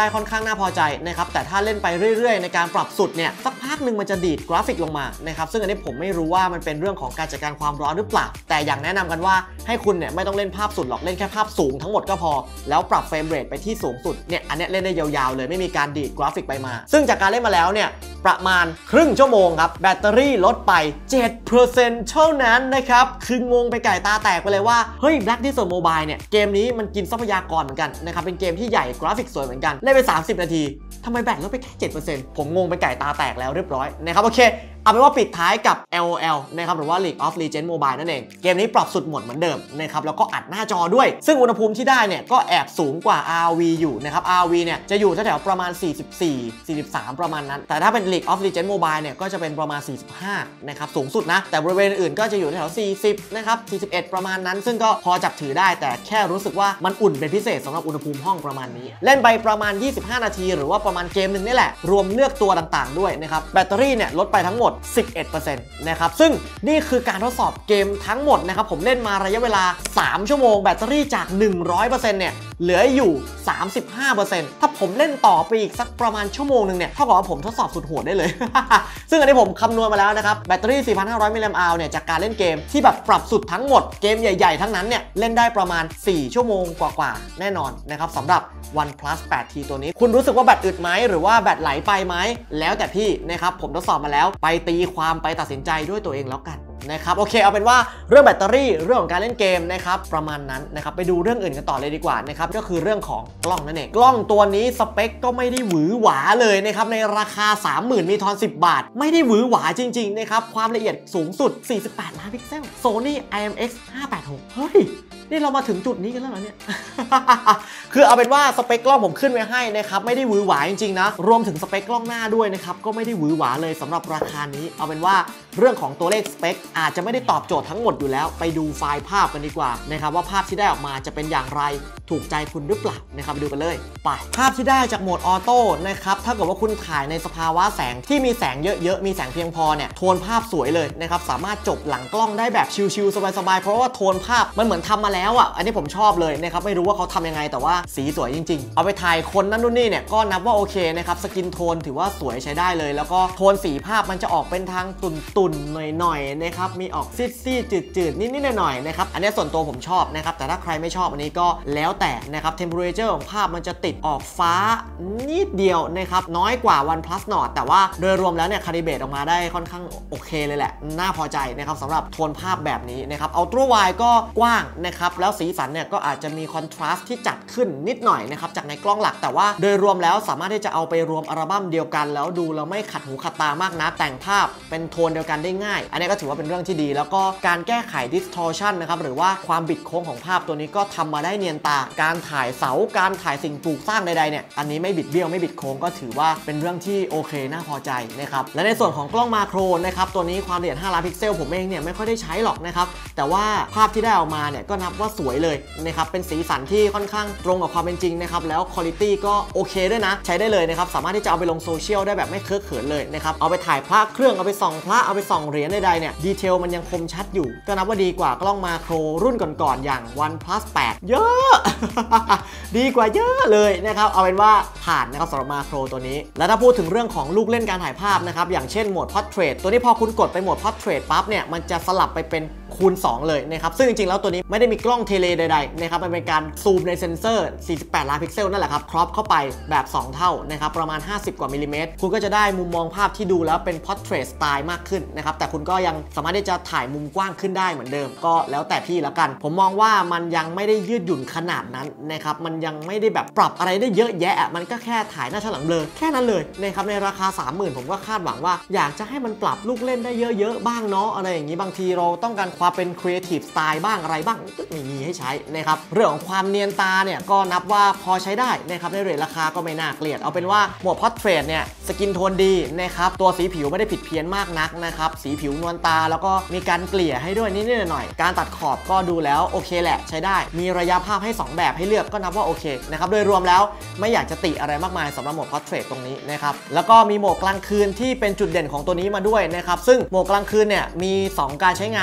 ค่อนข้างน่าพอใจนะครับแต่ถ้าเล่นไปเรื่อยๆในการปรับสุดเนี่ยสักพักหนึ่งมันจะดีดกราฟิกลงมานะครับซึ่งอันนี้ผมไม่รู้ว่ามันเป็นเรื่องของการจัดการความร้อนหรือเปล่าแต่อย่างแนะนำกันว่าให้คุณเนี่ยไม่ต้องเล่นภาพสุดหรอกเล่นแค่ภาพสูงทั้งหมดก็พอแล้วปรับเฟรมเรทไปที่สูงสุดเนี่ยอันนี้เล่นได้ยาวๆเลยไม่มีการดีดกราฟิกไปมาซึ่งจากการเล่นมาแล้วเนี่ยประมาณครึ่งชั่วโมงครับแบตเตอรี่ลดไป เจ็ดเปอร์เซ็นต์ เท่านั้นนะครับคืองงไปไก่ตาแตกไปเลยว่าเฮ้ย Black Desert Mobile เนี่ยเกมนี้มันกินทรัพยากรเหมือนกันนะครับเป็นเกมที่ใหญ่กราฟิกสวยเหมือนกันเล่นไปสามสิบนาทีทำไมแบตลดไปแค่ เจ็ดเปอร์เซ็นต์ ผมงงไปไก่ตาแตกแล้วเรียบร้อยนะครับโอเคเอาเป็นว่าปิดท้ายกับ แอล โอ แอล นะครับหรือว่า League of Legends Mobile นั่นเองเกมนี้ปรับสุดโหมดเหมือนเดิมนะครับแล้วก็อัดหน้าจอด้วยซึ่งอุณหภูมิที่ได้เนี่ยก็แอบสูงกว่า อาร์ วี อยู่นะครับ อาร์ วี เนี่ยจะอยู่แถวๆประมาณสี่สิบสี่ สี่สิบสามประมาณนั้นแต่ถ้าเป็น League of Legends Mobile เนี่ยก็จะเป็นประมาณสี่สิบห้านะครับสูงสุดนะแต่บริเวณอื่นก็จะอยู่แถวสี่สิบนะครับสี่สิบเอ็ดประมาณนั้นซึ่งก็พอจับถือได้แต่แค่รู้สึกว่ามันอุ่นเป็นพิเศษสำหรับอุณหภูมิห้องประมาณนี้เล่นไปประมาณยี่สิบห้านาทีหรือว่าประมาณเกมนึงนี่แหละรวมเลือกตัวต่างๆด้วยนะครับแบตเตอรี่เนี่ยลดไปทั้งหมด สิบเอ็ดเปอร์เซ็นต์ นะครับซึ่งนี่คือการทดสอบเกมทั้งหมดนะครับผมเล่นมาระยะเวลาสามชั่วโมงแบตเตอรี่จาก หนึ่งร้อยเปอร์เซ็นต์ เนี่ยเหลืออยู่ สามสิบห้าเปอร์เซ็นต์ ถ้าผมเล่นต่อไปอีกสักประมาณชั่วโมงนึงเนี่ยเท่ากับว่าผมทดสอบสุดโหดได้เลย ซึ่งอันนี้ผมคำนวณมาแล้วนะครับแบตเตอรี่ สี่พันห้าร้อย มิลลิแอมป์ เนี่ยจากการเล่นเกมที่แบบปรับสุดทั้งหมดเกมใหญ่ๆทั้งนั้นเนี่ยเล่นได้ประมาณสี่ชั่วโมงกว่าๆแน่นอนนะครับสำหรับ OnePlus แปดที ตัวนี้คุณรู้สึกว่าแบตอึดไหมหรือว่าแบตไหลไปไหมแล้วแต่พี่นะครับผมทดสอบมาแล้วไปตีความไปตัดสินใจด้วยตัวเองแล้วกันนะครับโอเคเอาเป็นว่าเรื่องแบตเตอรี่เรื่องของการเล่นเกมนะครับประมาณนั้นนะครับไปดูเรื่องอื่นกันต่อเลยดีกว่านะครับก็คือเรื่องของกล้องนั่นเองกล้องตัวนี้สเปคก็ไม่ได้หวือหวาเลยนะครับในราคา สามหมื่น มีทอนสิบบาทไม่ได้หวือหวาจริงๆนะครับความละเอียดสูงสุดสี่สิบแปดล้านพิกเซล Sony ไอ เอ็ม เอ็กซ์ ห้าแปดหกเฮ้ยนี่เรามาถึงจุดนี้กันแล้วเหรอเนี่ย คือเอาเป็นว่าสเปคกล้องผมขึ้นไว้ให้นะครับไม่ได้หวือหวาจริงๆนะรวมถึงสเปคกล้องหน้าด้วยนะครับก็ไม่ได้หวือหวาเลยสำหรับราคานี้เอาเป็นว่าเรื่องของตัวเลขสเปคอาจจะไม่ได้ตอบโจทย์ทั้งหมดอยู่แล้วไปดูไฟล์ภาพกันดีกว่านะครับว่าภาพที่ได้ออกมาจะเป็นอย่างไรถูกใจคุณหรือเปล่านะครับไปดูกันเลยไปภาพที่ได้จากโหมดออโต้นะครับถ้าเกิดว่าคุณถ่ายในสภาวะแสงที่มีแสงเยอะๆมีแสงเพียงพอเนี่ยโทนภาพสวยเลยนะครับสามารถจบหลังกล้องได้แบบชิลๆสบายๆเพราะว่าโทนภาพมันเหมือนทำมาแล้วอ่ะอันนี้ผมชอบเลยนะครับไม่รู้ว่าเขาทำยังไงแต่ว่าสีสวยจริงๆเอาไปถ่ายคนนั่นนู่นนี่เนี่ยก็นับว่าโอเคนะครับสกินโทนถือว่าสวยใช้ได้เลยแล้วก็โทนสีภาพมันจะออกเป็นทางตุ่นๆหน่อยๆนะครับมีออกซีดๆจืดๆนิดๆหน่อยๆนะครับอันนี้ส่วนตัวผมชอบนะครับแต่ถ้าใครไม่ชอบอันนี้ก็แล้วแต่นะครับ temperature ของภาพมันจะติดออกฟ้านิดเดียวนะครับน้อยกว่า OnePlus Nord แต่ว่าโดยรวมแล้วเนี่ยคาลิเบรตออกมาได้ค่อนข้างโอเคเลยแหละน่าพอใจนะครับสำหรับโทนภาพแบบนี้นะครับ Ultra Wide ก็กว้างนะครับแล้วสีสันเนี่ยก็อาจจะมีคอนทราสต์ที่จัดขึ้นนิดหน่อยนะครับจากในกล้องหลักแต่ว่าโดยรวมแล้วสามารถที่จะเอาไปรวมอัลบั้มเดียวกันแล้วดูแล้วไม่ขัดหูขัดตามากนักแต่งภาพเป็นโทนเดียวกันได้ง่ายอันนี้ก็ถือว่าเป็นเรื่องที่ดีแล้วก็การแก้ไข distortion นะครับหรือว่าความบิดโค้งของภาพตัวนี้ก็ทำมาได้เนียนตาการถ่ายเสาการถ่ายสิ่งปลูกสร้างใดๆเนี่ยอันนี้ไม่บิดเบี้ยวไม่บิดโค้งก็ถือว่าเป็นเรื่องที่โอเคน่าพอใจนะครับและในส่วนของกล้องมาโครนะครับตัวนี้ความละเอียดห้าล้านพิกเซลผมเองเนี่ยไม่ค่อยได้ใช้หรอกนะครับแต่ว่าภาพที่ได้ออกมาเนี่ยก็นับว่าสวยเลยนะครับเป็นสีสันที่ค่อนข้างตรงกับความเป็นจริงนะครับแล้วคุณภาพก็โอเคด้วยนะใช้ได้เลยนะครับสามารถที่จะเอาไปลงโซเชียลได้แบบไม่เคอะเขินเลยนะครับเอาไปถ่ายพระเครื่องเอาไปส่องพระเอาไปส่องเหรียญใดๆเนี่ยดีเทลมันยังคมชัดอยู่ก็นับว่าดีกว่ากล้องมาโครรุ่นก่อนๆอย่าง OnePlus แปดเยอะ ดีกว่าเยอะเลยนะครับเอาเป็นว่าผ่านนะครับสำหรับมาโครตัวนี้แล้วถ้าพูดถึงเรื่องของลูกเล่นการถ่ายภาพนะครับอย่างเช่นโหมด Portrait ตัวนี้พอคุณกดไปโหมด Portrait ปั๊บเนี่ยมันจะสลับไปเป็นคูณสองเลยนะครับซึ่งจริงๆแล้วตัวนี้ไม่ได้มีกล้องเทเลใดๆนะครับมันเป็นการซูมในเซ็นเซอร์สี่สิบแปดล้านพิกเซลนั่นแหละครับครอปเข้าไปแบบสองเท่านะครับประมาณห้าสิบกว่ามิลลิเมตรคุณก็จะได้มุมมองภาพที่ดูแล้วเป็น Portrait สไตล์มากขึ้นนะครับแต่คุณก็ยังสามารถที่จะถ่ายมุมกว้างขึ้นได้เหมือนเดิมก็แล้วแต่พี่แล้วกันผมมองว่ามันยังไม่ได้ยืดหยุ่นขนาดนั้นนะครับมันยังไม่ได้แบบปรับอะไรได้เยอะแยะมันก็แค่ถ่ายหน้าฉลังเบลอแค่นั้นเลยนะครับในราคา สามหมื่น ผมก็คาดหวังว่าอยากจะให้มันปรับลูกเล่นได้เยอะๆบ้างเนาะอะไรอย่างนี้บางทีเราต้องการความเป็น Creative สไตล์บ้างอะไรบ้างก็ไม่มีให้ใช้นะครับเรื่องของความเนียนตาเนี่ยก็นับว่าพอใช้ได้นะครับในเรทราคาก็ไม่น่าเกลียดเอาเป็นว่าโหมด Portrait เนี่ยสกินโทนดีนะครับตัวสีผิวไม่ได้ผิดเพี้ยนมากนักนะครับสีผิวนวลตาแล้วก็มีการเกลี่ยให้ด้วยนิดๆหน่อยๆการตัดขอบก็ดูแล้วโอเคแหละใช้ได้มีระยะภาพให้สองแบบให้เลือกก็นับว่าโอเคนะครับโดยรวมแล้วไม่อยากจะติอะไรมากมายสำหรับโหมด Portrait ตรงนี้นะครับแล้วก็มีโหมดกลางคืนที่เป็นจุดเด่นของตัวนี้มาด้วยนะครับซึ่งโหมดกลางคืนเนี่ยมีสองการใช้งานนะครับก็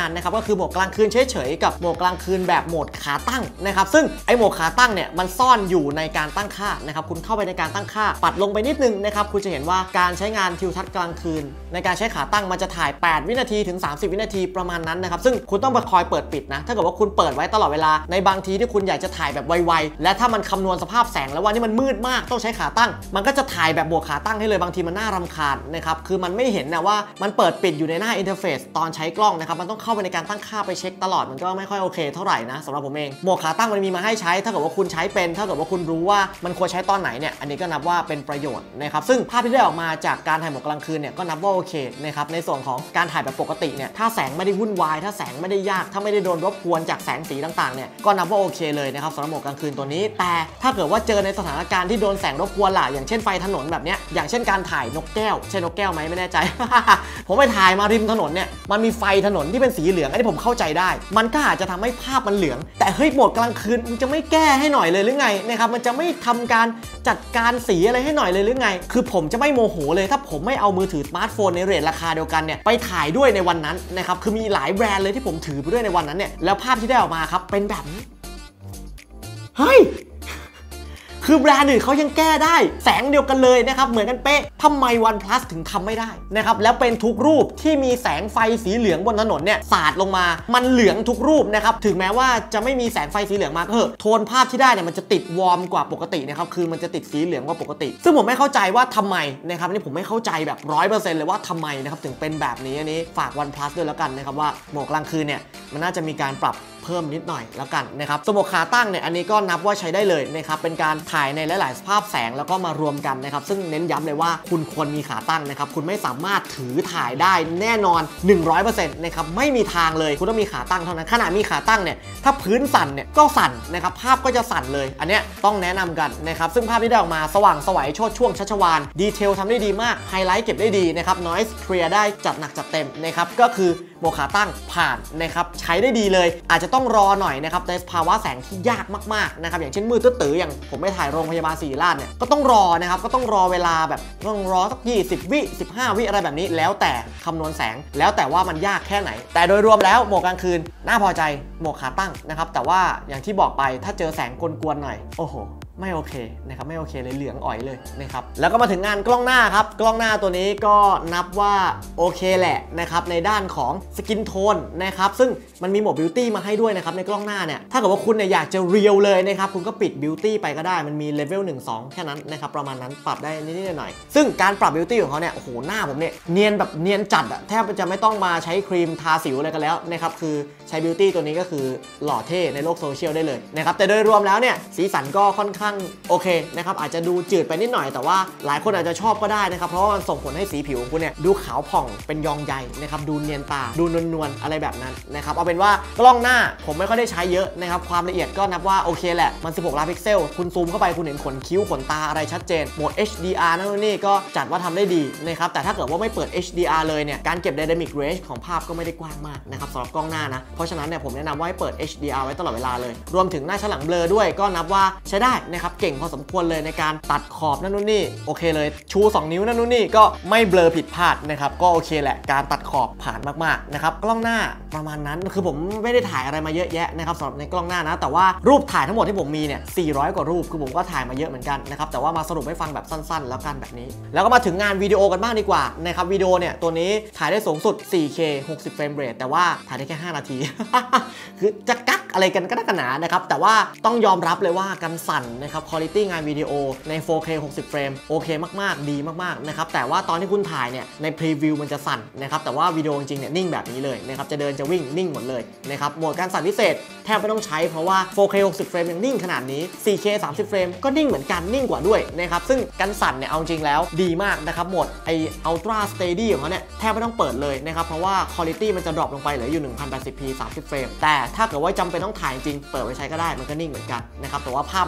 คือโหมดกลางคืนเฉยๆกับโหมดกลางคืนแบบโหมดขาตั้งนะครับซึ่งไอโหมดขาตั้งเนี่ยมันซ่อนอยู่ในการตั้งค่านะครับคุณเข้าไปในการตั้งค่าปัดลงไปนิดนึงนะครับคุณจะเห็นว่าการใช้งานทิวทัศน์กลางคืนในการใช้ขาตั้งมันจะถ่ายแปดวินาทีถึงสามสิบวินาทีประมาณนั้นนะครับซึ่งคุณต้องไปคอยเปิดปิดนะถ้าเกิดว่าคุณเปิดไว้ตลอดเวลาในบางทีที่คุณอยากจะถ่ายแบบไวๆและถ้ามันคำนวณสภาพแสงแล้ววันนี้มันมืดมากต้องใช้ขาตั้งมันก็จะถ่ายแบบโหมดขาตั้งให้เลยบางทีมันน่ารำคาญนะครับคือมันไม่เห็นนะว่ามันเปิดปิดอยู่ในหน้าอินเทอร์เฟซตอนใช้กล้องนะครับมันต้องเข้าไปในการตั้งค่าไปเช็คตลอดมันก็ไม่ค่อยโอเคเท่าไหร่นะสำหรับผมเองโหมดขาตั้งมันมีมาให้ใช้ถ้าเกิดว่าคุณใช้เป็นถ้าเกิดว่าคุณรู้ว่ามันควรใช้ตอนไหนเนี่ยอันนี้ก็นับว่าเป็นประโยชน์นะครับซึ่งภาพที่ได้ออกมาจากการถ่ายโหมดกลางคืนเนี่ยก็นับว่าโอเคนะครับในส่วนของการถ่ายแบบปกติเนี่ยถ้าแสงไม่ได้วุ่นวายถ้าแสงไม่ได้ยากถ้าไม่ได้โดนรบกวนจากแสงสีต่างๆเนี่ยก็นับว่าโอเคเลยนะครับสำหรับโหมดกลางคืนตัวนี้แต่ถ้าเกิดว่าเจอในสถานการณ์ที่โดนแสงรบกวนล่ะอย่างเช่นไฟถนนแบบเนี้ยอย่างเช่นการถ่ายนกแก้วใช่นกแก้วไหมไม่แน่ใจ ผมไปถ่ายมาริมถนนเนี่ยมันมีไฟถนนที่เป็นสีเหลืองอันนี้ผมเข้าใจได้มันก็อาจจะทำให้ภาพมันเหลืองแต่เฮ้ยโหมดกลางคืนมันจะไม่แก้ให้หน่อยเลยหรือไงนะครับมันจะไม่ทำการจัดการสีอะไรให้หน่อยเลยหรือไงคือผมจะไม่โมโหเลยถ้าผมไม่เอามือถือสมาร์ทโฟนในเรทราคาเดียวกันเนี่ยไปถ่ายด้วยในวันนั้นนะครับคือมีหลายแบรนด์เลยที่ผมถือไปด้วยในวันนั้นเนี่ยแล้วภาพที่ได้ออกมาครับเป็นแบบนี้เฮ้ยคือแบรนด์อื่นเขายังแก้ได้แสงเดียวกันเลยนะครับเหมือนกันเป๊ะทำไม OnePlus ถึงทำไม่ได้นะครับแล้วเป็นทุกรูปที่มีแสงไฟสีเหลืองบนถนนเนี่ยสาดลงมามันเหลืองทุกรูปนะครับถึงแม้ว่าจะไม่มีแสงไฟสีเหลืองมาก็เถอะโทนภาพที่ได้เนี่ยมันจะติดวอร์มกว่าปกตินะครับคือมันจะติดสีเหลืองกว่าปกติซึ่งผมไม่เข้าใจว่าทำไมนะครับนี่ผมไม่เข้าใจแบบร้อยเปอร์เซ็นต์เลยว่าทำไมนะครับถึงเป็นแบบนี้อันนี้ฝาก OnePlus ด้วยแล้วกันนะครับว่าโหมดกลางคืนเนี่ยมันน่าจะมีการปรับเพิ่มนิดหน่อยแล้วกันนะครับสมมติขาตั้งเนี่ยอันนี้ก็นับว่าใช้ได้เลยนะครับเป็นการถ่ายในหลายๆสภาพแสงแล้วก็มารวมกันนะครับซึ่งเน้นย้ำเลยว่าคุณควรมีขาตั้งนะครับคุณไม่สามารถถือถ่ายได้แน่นอน หนึ่งร้อยเปอร์เซ็นต์ นะครับไม่มีทางเลยคุณต้องมีขาตั้งเท่านั้นขณะมีขาตั้งเนี่ยถ้าพื้นสั่นเนี่ยก็สั่นนะครับภาพก็จะสั่นเลยอันเนี้ยต้องแนะนำกันนะครับซึ่งภาพที่ได้ออกมาสว่างไสวโชติช่วงชัชวาลดีเทลทำได้ดีมากไฮไลท์เก็บได้ดีนะครับ noise clear ได้จัดหนักจัดเต็มนะครับก็คือโหมดขาตั้งผ่านนะครับใช้ได้ดีเลยอาจจะต้องรอหน่อยนะครับในภาวะแสงที่ยากมากๆนะครับอย่างเช่นมืดตื้อๆอย่างผมไปถ่ายโรงพยาบาลศิริราชเนี่ยก็ต้องรอนะครับก็ต้องรอเวลาแบบต้องรอสักยี่สิบวิสิบห้าวิอะไรแบบนี้แล้วแต่คำนวณแสงแล้วแต่ว่ามันยากแค่ไหนแต่โดยรวมแล้วโหมดกลางคืนน่าพอใจโหมดขาตั้งนะครับแต่ว่าอย่างที่บอกไปถ้าเจอแสงกวนๆหน่อยโอ้โหไม่โอเคนะครับไม่โอเคเลยเหลืองอ่อยเลยนะครับแล้วก็มาถึงงานกล้องหน้าครับกล้องหน้าตัวนี้ก็นับว่าโอเคแหละนะครับในด้านของสกินโทนนะครับซึ่งมันมีโหมดบิวตี้มาให้ด้วยนะครับในกล้องหน้าเนี่ยถ้าเกิดว่าคุณเนี่ยอยากจะเรียวเลยนะครับคุณก็ปิดบิวตี้ไปก็ได้มันมีเลเวลหนึ่ง สองแค่นั้นนะครับประมาณนั้นปรับได้นิดๆหน่อยๆซึ่งการปรับบิวตี้ของเขาเนี่ยโอ้โหหน้าผมเนี่ยเนียนแบบเนียนจัดอะแทบจะไม่ต้องมาใช้ครีมทาสิวอะไรกันแล้วนะครับคือใช้บิวตี้ตัวนี้ก็คือหล่อเท่ในโลกโซเชียลได้เลยนะครับแต่โดยรวมแล้วเนี่ยสีสันก็ค่อนข้างโอเคนะครับอาจจะดูจืดไปนิดหน่อยแต่ว่าหลายคนอาจจะชอบก็ได้นะครับเพราะว่ามันส่งผลให้สีผิวของคุณเนี่ยดูขาวผ่องเป็นยองใยนะครับดูเนียนตาดูนวลๆอะไรแบบนั้นนะครับเอาเป็นว่ากล้องหน้าผมไม่ค่อยได้ใช้เยอะนะครับความละเอียดก็นับว่าโอเคแหละมันสิบหกล้านพิกเซลคุณซูมเข้าไปคุณเห็นขนคิ้วขนตาอะไรชัดเจนโหมด เอช ดี อาร์ นั่นนี่ก็จัดว่าทำได้ดีนะครับแต่ถ้าเกิดว่าไม่เปิด เอช ดี อาร์ เลยเนี่ยการเก็บ Dynamic Range ของภาพก็ไม่ได้กว้างมากนะครับสำหรับกล้องหน้านะเพราะฉะนั้นเนี่ยผมแนะนำว่าให้เปิด เอช ดี อาร์ ไว้ตลอดเวลาเลยรวมถึงหน้าชั้นหลังเบลอด้วยก็นับว่าใช้ได้นะครับเก่งพอสมควรเลยในการตัดขอบนั่นนู่นนี่โอเคเลยชูสองนิ้วนั่นนู่นนี่ก็ไม่เบลอผิดพลาดนะครับก็โอเคแหละการตัดขอบผ่านมากๆนะครับกล้องหน้าประมาณนั้นคือผมไม่ได้ถ่ายอะไรมาเยอะแยะนะครับสำหรับในกล้องหน้านะแต่ว่ารูปถ่ายทั้งหมดที่ผมมีเนี่ยสี่ร้อยกว่ารูปคือผมก็ถ่ายมาเยอะเหมือนกันนะครับแต่ว่ามาสรุปให้ฟังแบบสั้นๆแล้วกันแบบนี้แล้วก็มาถึงงานวิดีโอกันบ้างดีกว่านะครับวิดีโอเนี่ยตัวนี้ถ่ายได้สูงสุด โฟร์เค หกสิบเฟรมเรทแต่ว่าถ่ายได้แค่ห้านาที คือจะกักอะไรกันก็ได้กันหนานะครับแต่ว่าต้องยอมรับเลยว่ากันสั่นนะครับคุณภาพงานวิดีโอใน โฟร์เค หกสิบเฟรมโอเคมากๆดีมากๆนะครับแต่ว่าตอนที่คุณถ่ายเนี่ยในพรีวิวมันจะสั่นนะครับแต่ว่าวิดีโอจริงๆเนี่ยนิ่งแบบนี้เลยนะครับจะเดินจะวิ่งนิ่งหมดเลยนะครับโหมดการสั่นพิเศษแทบไม่ต้องใช้เพราะว่า โฟร์เค หกสิบเฟรมยังนิ่งขนาดนี้ โฟร์เค สามสิบเฟรมก็นิ่งเหมือนกันนิ่งกว่าด้วยนะครับซึ่งการสั่นเนี่ยเอาจริงแล้วดีมากนะครับโหมดไอ Ultra Steady ของเขาเนี่ยแทบไม่ต้องเปิดเลยนะครับเพราะว่าคุณภาพมันจะดรอปลงไปเหลืออยู่ หนึ่งพันแปดสิบพี สามสิบเฟรมแต่ถ้าเกิดว่าจำเป็นต้องถ่ายจริงเปิดไว้ใช้ก็ได้มันก็นิ่งเหมือนกันนะครับแต่ว่าภาพมันจะเหลือบไป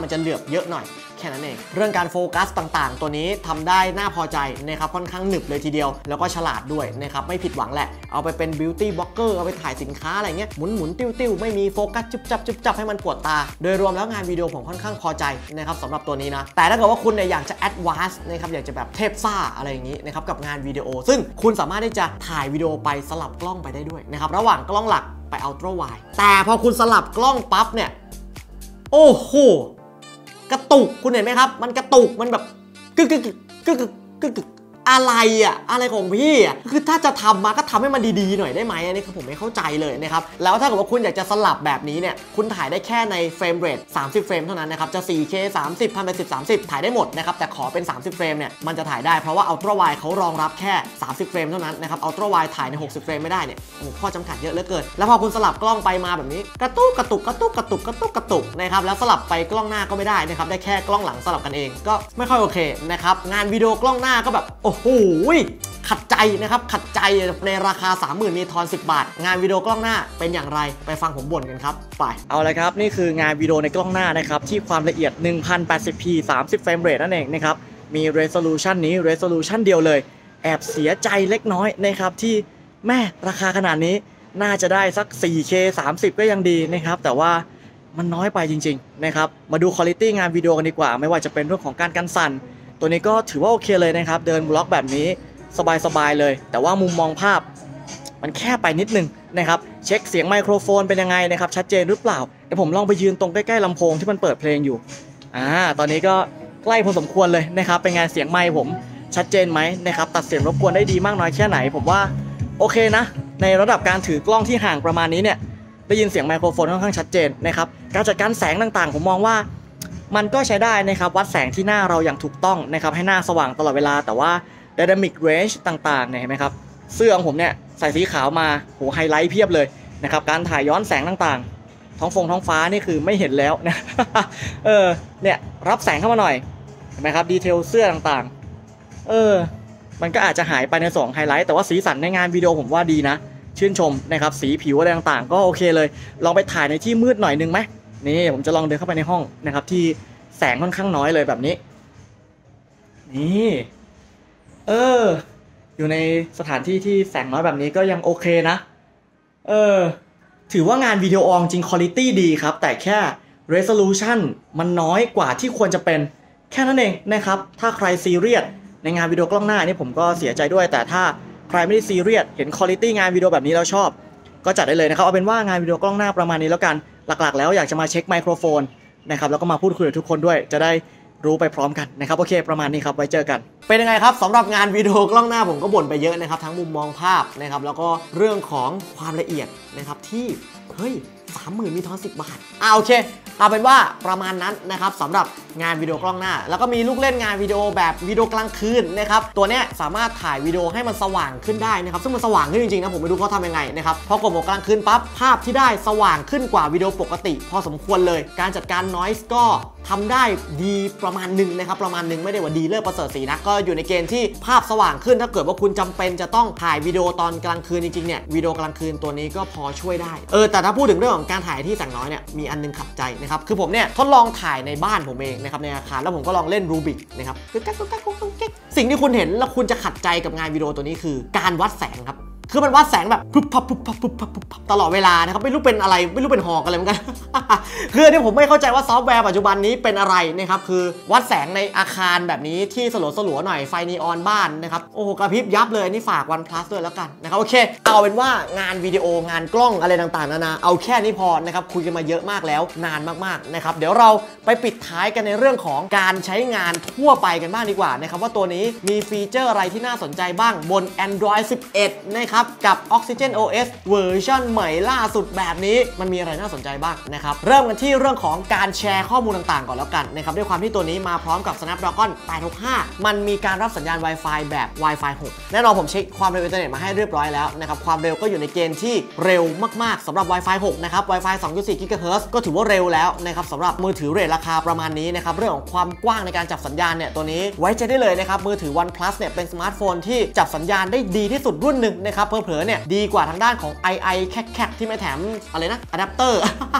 เยอะหน่อยแค่นั้นเองเรื่องการโฟกัสต่างๆตัวนี้ทำได้น่าพอใจนะครับค่อนข้างหนึบเลยทีเดียวแล้วก็ฉลาดด้วยนะครับไม่ผิดหวังแหละเอาไปเป็นบิวตี้บล็อกเกอร์เอาไปถ่ายสินค้าอะไรเงี้ยหมุนหมุนติ้วติ้วไม่มีโฟกัสจุบจับจุบจับให้มันปวดตาโดยรวมแล้วงานวิดีโอผมค่อนข้างพอใจนะครับสำหรับตัวนี้นะแต่ถ้าเกิดว่าคุณเนี่ยอยากจะแอดวานซ์นะครับอยากจะแบบเทพซ่าอะไรอย่างนี้นะครับกับงานวิดีโอซึ่งคุณสามารถที่จะถ่ายวิดีโอไปสลับกล้องไปได้ด้วยนะครับระหว่างกล้องหลักไปอัลตร้าไวด์แต่พอคุณสลับกล้องปั๊บเนี่ยโอ้โหกระตุกคุณเห็นไหมครับมันกระตุกมันแบบกึกกึกกึกกึกกึกกึกอะไรอ่ะอะไรของพี่อ่ะคือถ้าจะทำมาก็ทำให้มันดีๆหน่อยได้ไหมอันนี้คือผมไม่เข้าใจเลยนะครับแล้วถ้าเกิดว่าคุณอยากจะสลับแบบนี้เนี่ยคุณถ่ายได้แค่ในเฟรมเรทสามสิบเฟรมเท่านั้นนะครับจะ โฟร์เค สามสิบ พันแปดสิบ สามสิบถ่ายได้หมดนะครับแต่ขอเป็นสามสิบเฟรมเนี่ยมันจะถ่ายได้เพราะว่าอัลตร้าไวด์เขารองรับแค่สามสิบเฟรมเท่านั้นนะครับอัลตร้าไวด์ถ่ายในหกสิบเฟรมไม่ได้เนี่ยโอ้ข้อจำกัดเยอะเหลือเกินแล้วพอคุณสลับกล้องไปมาแบบนี้กระตุกกระตุกกระตุกกระตุกกระตุกกระตุกนะครับแล้วสลับไปกล้องหน้าก็ไม่ได้นะครับได้แค่กล้องหลังสลับกันเองก็ไม่ค่อยโอเคนะครับงานวิดีโอกล้องหน้าก็แบบโอ้โหขัดใจนะครับขัดใจในราคา สามหมื่น มีทอนสิบบาทงานวิดีโอกล้องหน้าเป็นอย่างไรไปฟังผมบ่นกันครับไปเอาเลยครับนี่คืองานวิดีโอในกล้องหน้านะครับที่ความละเอียด หนึ่งพันแปดสิบพี สามสิบเฟรมเรทนั่นเองนะครับมี resolution นี้ resolution เดียวเลยแอบเสียใจเล็กน้อยนะครับที่แม่ราคาขนาดนี้น่าจะได้สัก โฟร์เค สามสิบก็ยังดีนะครับแต่ว่ามันน้อยไปจริงๆนะครับมาดูคุณภาพงานวิดีโอกันดีกว่าไม่ว่าจะเป็นเรื่องของการกันสั่นตัวนี้ก็ถือว่าโอเคเลยนะครับเดินบล็อกแบบนี้สบายๆเลยแต่ว่ามุมมองภาพมันแค่ไปนิดนึงนะครับเช็คเสียงไมโครโฟนเป็นยังไงนะครับชัดเจนหรือเปล่าเดี๋ยวผมลองไปยืนตรงใกล้ๆลำโพงที่มันเปิดเพลงอยู่อ่าตอนนี้ก็ใกล้พอสมควรเลยนะครับเป็นไงเสียงไมค์ผมชัดเจนไหมนะครับตัดเสียงรบกวนได้ดีมากน้อยแค่ไหนผมว่าโอเคนะในระดับการถือกล้องที่ห่างประมาณนี้เนี่ยได้ยินเสียงไมโครโฟนค่อนข้างชัดเจนนะครับการจัดการแสงต่างๆผมมองว่ามันก็ใช้ได้นะครับวัดแสงที่หน้าเราอย่างถูกต้องนะครับให้หน้าสว่างตลอดเวลาแต่ว่าDynamic Range ต่างๆเนี่ยเห็นไหมครับเสื้อของผมเนี่ยใส่สีขาวมาโหไฮไลท์เพียบเลยนะครับการถ่ายย้อนแสงต่างๆท้องฟงท้องฟ้านี่คือไม่เห็นแล้วนะ เออเนี่ยรับแสงเข้ามาหน่อยเห็นไหมครับดีเทลเสื้อต่างๆเออมันก็อาจจะหายไปในสองไฮไลท์แต่ว่าสีสันในงานวิดีโอผมว่าดีนะชื่นชมนะครับสีผิวอะไรต่างๆก็โอเคเลยลองไปถ่ายในที่มืดหน่อยนึงไหมนี่ผมจะลองเดินเข้าไปในห้องนะครับที่แสงค่อนข้างน้อยเลยแบบนี้นี่เอออยู่ในสถานที่ที่แสงน้อยแบบนี้ก็ยังโอเคนะเออถือว่างานวิดีโอจริงคุณภาพดีครับแต่แค่ resolution มันน้อยกว่าที่ควรจะเป็นแค่นั้นเองนะครับถ้าใครซีเรียสในงานวิดีโอกล้องหน้านี่ผมก็เสียใจด้วยแต่ถ้าใครไม่ได้ซีเรียสเห็นคุณภาพงานวิดีโอแบบนี้แล้วชอบก็จัดได้เลยนะครับเอาเป็นว่างานวิดีโอกล้องหน้าประมาณนี้แล้วกันหลักๆแล้วอยากจะมาเช็คไมโครโฟนนะครับแล้วก็มาพูดคุยกับทุกคนด้วยจะได้รู้ไปพร้อมกันนะครับโอเคประมาณนี้ครับไว้เจอกันเป็นยังไงครับสำหรับงานวิดีโอกล้องหน้าผมก็บ่นไปเยอะนะครับทั้งมุมมองภาพนะครับแล้วก็เรื่องของความละเอียดนะครับที่เฮ้ยสามหมื่นมีทอนสิบบาทอ่าโอเคเอาเป็นว่าประมาณนั้นนะครับสำหรับงานวิดีโอกล้องหน้าแล้วก็มีลูกเล่นงานวิดีโอแบบวิดีโอกลางคืนนะครับตัวเนี้ยสามารถถ่ายวิดีโอให้มันสว่างขึ้นได้นะครับซึ่งมันสว่างขึ้นจริงๆนะผมไม่รู้เขาทำยังไงนะครับพอกดโหมดกลางคืนปั๊บภาพที่ได้สว่างขึ้นกว่าวิดีโอปกติพอสมควรเลยการจัดการ noise ก็ทำได้ดีประมาณหนึ่งนะครับประมาณหนึ่งไม่ได้ว่าดีเลิศประเสริฐสีนะก็อยู่ในเกณฑ์ที่ภาพสว่างขึ้นถ้าเกิดว่าคุณจำเป็นจะต้องถ่ายวิดีโอตอนกลางคืนจริงๆเนี่ยวิดีโอกลางคืนตัวนี้ก็พอช่วยได้เออแต่ถ้าพูดถึงเรื่องของการถ่ายที่แสงน้อยเนี่ยมีอันนึงขัดใจนะครับคือผมเนี่ยทดลองถ่ายในบ้านผมเองนะครับในอาคารแล้วผมก็ลองเล่นรูบิกนะครับคือกักกักกักสิ่งที่คุณเห็นแล้วคุณจะขัดใจกับงานวิดีโอตัวนี้คือการวัดแสงครับคือมันวัดแสงแบบปุ๊บพับปุ๊บพับปุ๊บพับปุ๊บพับตลอดเวลานะครับไม่รู้เป็นอะไรไม่รู้เป็นหอกอะไรเหมือนกัน คือที่ผมไม่เข้าใจว่าซอฟต์แวร์ปัจจุบันนี้เป็นอะไรนะครับคือวัดแสงในอาคารแบบนี้ที่สลัวสลัวหน่อยไฟนีออนบ้านนะครับโอ้โหกระพริบยับเลยนี่ฝาก OnePlus ด้วยแล้วกันนะครับโอเคเอาเป็นว่างานวิดีโองานกล้องอะไรต่างๆนานาเอาแค่นี้พอนะครับคุยกันมาเยอะมากแล้วนานมากๆนะครับเดี๋ยวเราไปปิดท้ายกันในเรื่องของการใช้งานทั่วไปกันบ้างดีกว่านะครับว่าตัวนี้มีฟีเจอร์อะไรที่น่าสนใจบ้างบน Android สิบเอ็ดนะครับกับ Oxygen โอ เอส เวอร์ชันใหม่ล่าสุดแบบนี้มันมีอะไรน่าสนใจบ้างนะครับเริ่มกันที่เรื่องของการแชร์ข้อมูลต่างๆก่อนแล้วกันนะครับด้วยความที่ตัวนี้มาพร้อมกับ Snapdragon แปดหกห้ามันมีการรับสัญญาณ Wi-Fi แบบ Wi-Fi หกแน่นอนผมเช็คความเร็วอินเทอร์เน็ตมาให้เรียบร้อยแล้วนะครับความเร็วก็อยู่ในเกณฑ์ที่เร็วมากๆสำหรับ Wi-Fi หกนะครับ Wi-Fi สองจุดสี่ กิกะเฮิรตซ์ก็ถือว่าเร็วแล้วนะครับสำหรับมือถือเรทราคาประมาณนี้นะครับเรื่องของความกว้างในการจับสัญญาณเนี่ยตัวนี้ไว้ใจได้เลยนะครับมือถือ OnePlus เนี่ยเป็นสมาร์ทโฟนที่จับสัญญาณได้ดีที่สุดรุ่นหนึ่งนะครับเผลอๆเนี่ยดีกว่าทางด้านของ ไอ ไอ แคกๆที่ไม่แถมอะไรนะอะแดปเตอร์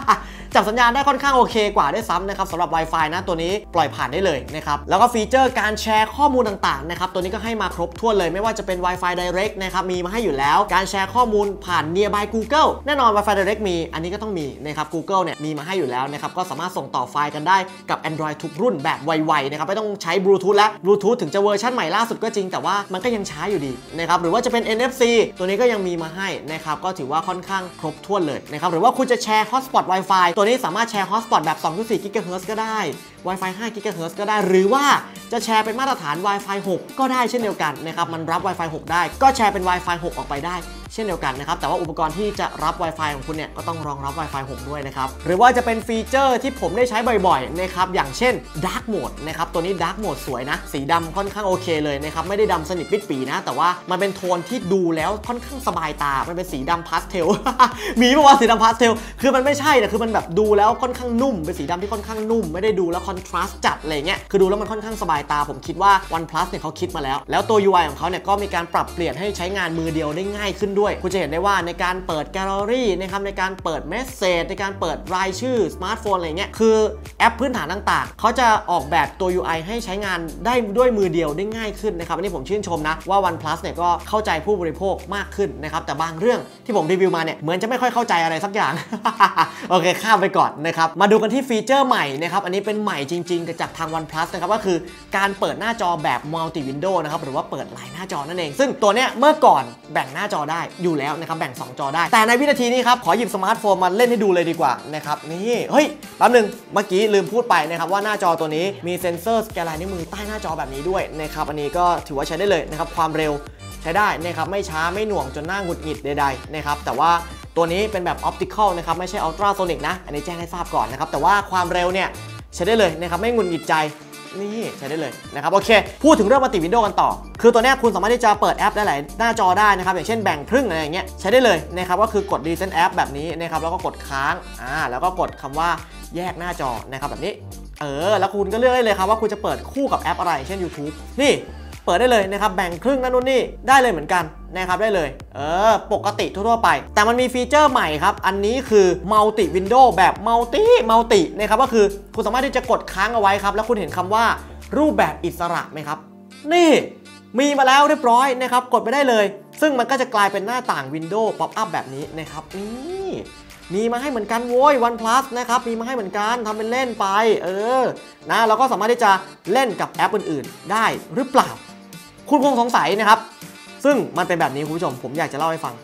จับสัญญาณได้ค่อนข้างโอเคกว่าด้วยซ้ำนะครับสำหรับ Wi-Fi นะตัวนี้ปล่อยผ่านได้เลยนะครับแล้วก็ฟีเจอร์การแชร์ข้อมูลต่างๆนะครับตัวนี้ก็ให้มาครบถ้วนเลยไม่ว่าจะเป็น Wi-Fi Direct นะครับมีมาให้อยู่แล้วการแชร์ข้อมูลผ่าน Nearby Google แน่นอน Wi-Fi Direct มีอันนี้ก็ต้องมีนะครับ Google เนี่ยมีมาให้อยู่แล้วนะครับก็สามารถส่งต่อไฟล์กันได้กับ Android ทุกรุ่นแบบไวๆนะครับไม่ต้องใช้ Bluetooth และ Bluetooth ถึงจะเวอร์ชันใหม่ล่าสุดก็จริงแต่ว่ามันก็ยังช้าอยู่ดีนะครับหรือว่าจะเป็น เอ็น เอฟ ซี ตัวนี้ก็ยังมีมาให้นะครับก็ถือว่าค่อนข้างครบถ้วนเลยนะครับหรือว่าคุณจะแชร์ Hotspot Wi-Fi ตัวนี้สามารถแชร์ Hotspot แบบ สองจุดสี่ กิกะเฮิรตซ์ ก็ได้ Wi-Fi ห้า กิกะเฮิรตซ์ ก็ได้หรือว่าจะแชร์เป็นมาตรฐาน Wi-Fi หก ก็ได้เช่นเดียวกันนะครับมันรับ Wi-Fi หก ได้ก็แชร์เป็น Wi-Fi หก ออกไปได้เช่นเดียวกันนะครับแต่ว่าอุปกรณ์ที่จะรับ Wi-Fi ของคุณเนี่ยก็ต้องรองรับ Wi-Fi หก ด้วยนะครับหรือว่าจะเป็นฟีเจอร์ที่ผมได้ใช้บ่อยๆนะครับอย่างเช่น Dark Mode นะครับตัวนี้ Dark Mode สวยนะสีดำค่อนข้างโอเคเลยนะครับไม่ได้ดำสนิทปิดปีนะแต่ว่ามันเป็นโทนที่ดูแล้วค่อนข้างสบายตามันเป็นสีดำพาสเทล มีบอกว่าสีดำพาสเทลคือมันไม่ใช่นะคือมันแบบดูแล้วค่อนข้างนุ่มเป็นสีดำที่ค่อนข้างนุ่มไม่ได้ดูแล้วคอนทราสต์จัดอะไรเงี้ยคือดูแล้วมันค่อนข้างสบายตาผมคิดว่า OnePlus เนี่ยเขาคิดมาแล้วแล้วตัว ยู ไอ ของเขาเนี่ยก็มีการปรับเปลี่ยนให้ใช้งานมือเดียวได้ง่ายขึ้นด้วยคุณจะเห็นได้ว่าในการเปิดแกลเลอรี่นะครับในการเปิดเมสเซจในการเปิดรายชื่อสมาร์ทโฟนอะไรเงี้ยคือแอปพื้นฐานต่างๆเขาจะออกแบบตัว ยู ไอ ให้ใช้งานได้ด้วยมือเดียวได้ง่ายขึ้นนะครับอันนี้ผมชื่นชมนะว่า OnePlus เนี่ยก็เข้าใจผู้บริโภคมากขึ้นนะครับแต่บางเรื่องที่ผมรีวิวมาเนี่ยเหมือนจะไม่ค่อยเข้าใจอะไรสักอย่าง โอเคข้ามไปก่อนนะครับมาดูกันที่ฟีเจอร์ใหม่นะครับอันนี้เป็นใหม่จริงๆจากทาง OnePlus นะครับก็คือการเปิดหน้าจอแบบ Multi Window นะครับหรือว่าเปิดหลายหน้าจอนั่นเองซึ่งตัวเนี้ยเมื่อก่อนแบ่งหน้าจอได้อยู่แล้วนะครับแบ่งสองจอได้แต่ในวินาทีนี้ครับขอหยิบสมาร์ทโฟนมาเล่นให้ดูเลยดีกว่านะครับนี่เฮ้ยแป๊บนึงเมื่อกี้ลืมพูดไปนะครับว่าหน้าจอตัวนี้มีเซ็นเซอร์สแกนลายนิ้วมือใต้หน้าจอแบบนี้ด้วยนะครับอันนี้ก็ถือว่าใช้ได้เลยนะครับความเร็วใช้ได้นะครับไม่ช้าไม่หน่วงจนหน้าหงุดหงิดใดๆนะครับแต่ว่าตัวนี้เป็นแบบออปติคอลนะครับไม่ใช่อัลตราโซนิกนะอันนี้แจ้งให้ทราบก่อนนะครับแต่ว่าความเร็วเนี่ยใช้ได้เลยนะครับไม่หงุดหงิดใจนี่ใช้ได้เลยนะครับโอเคพูดถึงเรื่องมัลติวินโดว์กันต่อคือตัวนี้คุณสามารถที่จะเปิดแอปได้หลายหน้าจอได้นะครับอย่างเช่นแบ่งครึ่งอะไรอย่างเงี้ยใช้ได้เลยนะครับก็คือกด Recent App แบบนี้นะครับแล้วก็กดค้างอ่าแล้วก็กดคำว่าแยกหน้าจอนะครับแบบนี้เออแล้วคุณก็เลือกได้เลยครับว่าคุณจะเปิดคู่กับแอปอะไรเช่น YouTube นี่เปิดได้เลยนะครับแบ่งครึ่งนั่นนู่นนี่ได้เลยเหมือนกันนะครับได้เลยเออปกติทั่วๆไปแต่มันมีฟีเจอร์ใหม่ครับอันนี้คือ Multi Window แบบ Multi Multi นะครับก็คือคุณสามารถที่จะกดค้างเอาไว้ครับแล้วคุณเห็นคำว่ารูปแบบอิสระไหมครับนี่มีมาแล้วเรียบร้อยนะครับกดไปได้เลยซึ่งมันก็จะกลายเป็นหน้าต่าง Windows Pop Up แบบนี้นะครับนี่มีมาให้เหมือนกันโว้ย OnePlus นะครับมีมาให้เหมือนกันทำเป็นเล่นไปเออนะเราก็สามารถที่จะเล่นกับแอปอื่นๆได้หรือเปล่าคุณคงสงสัยนะครับซึ่งมันเป็นแบบนี้คุณผู้ชมผมอยากจะเล่าให้ฟัง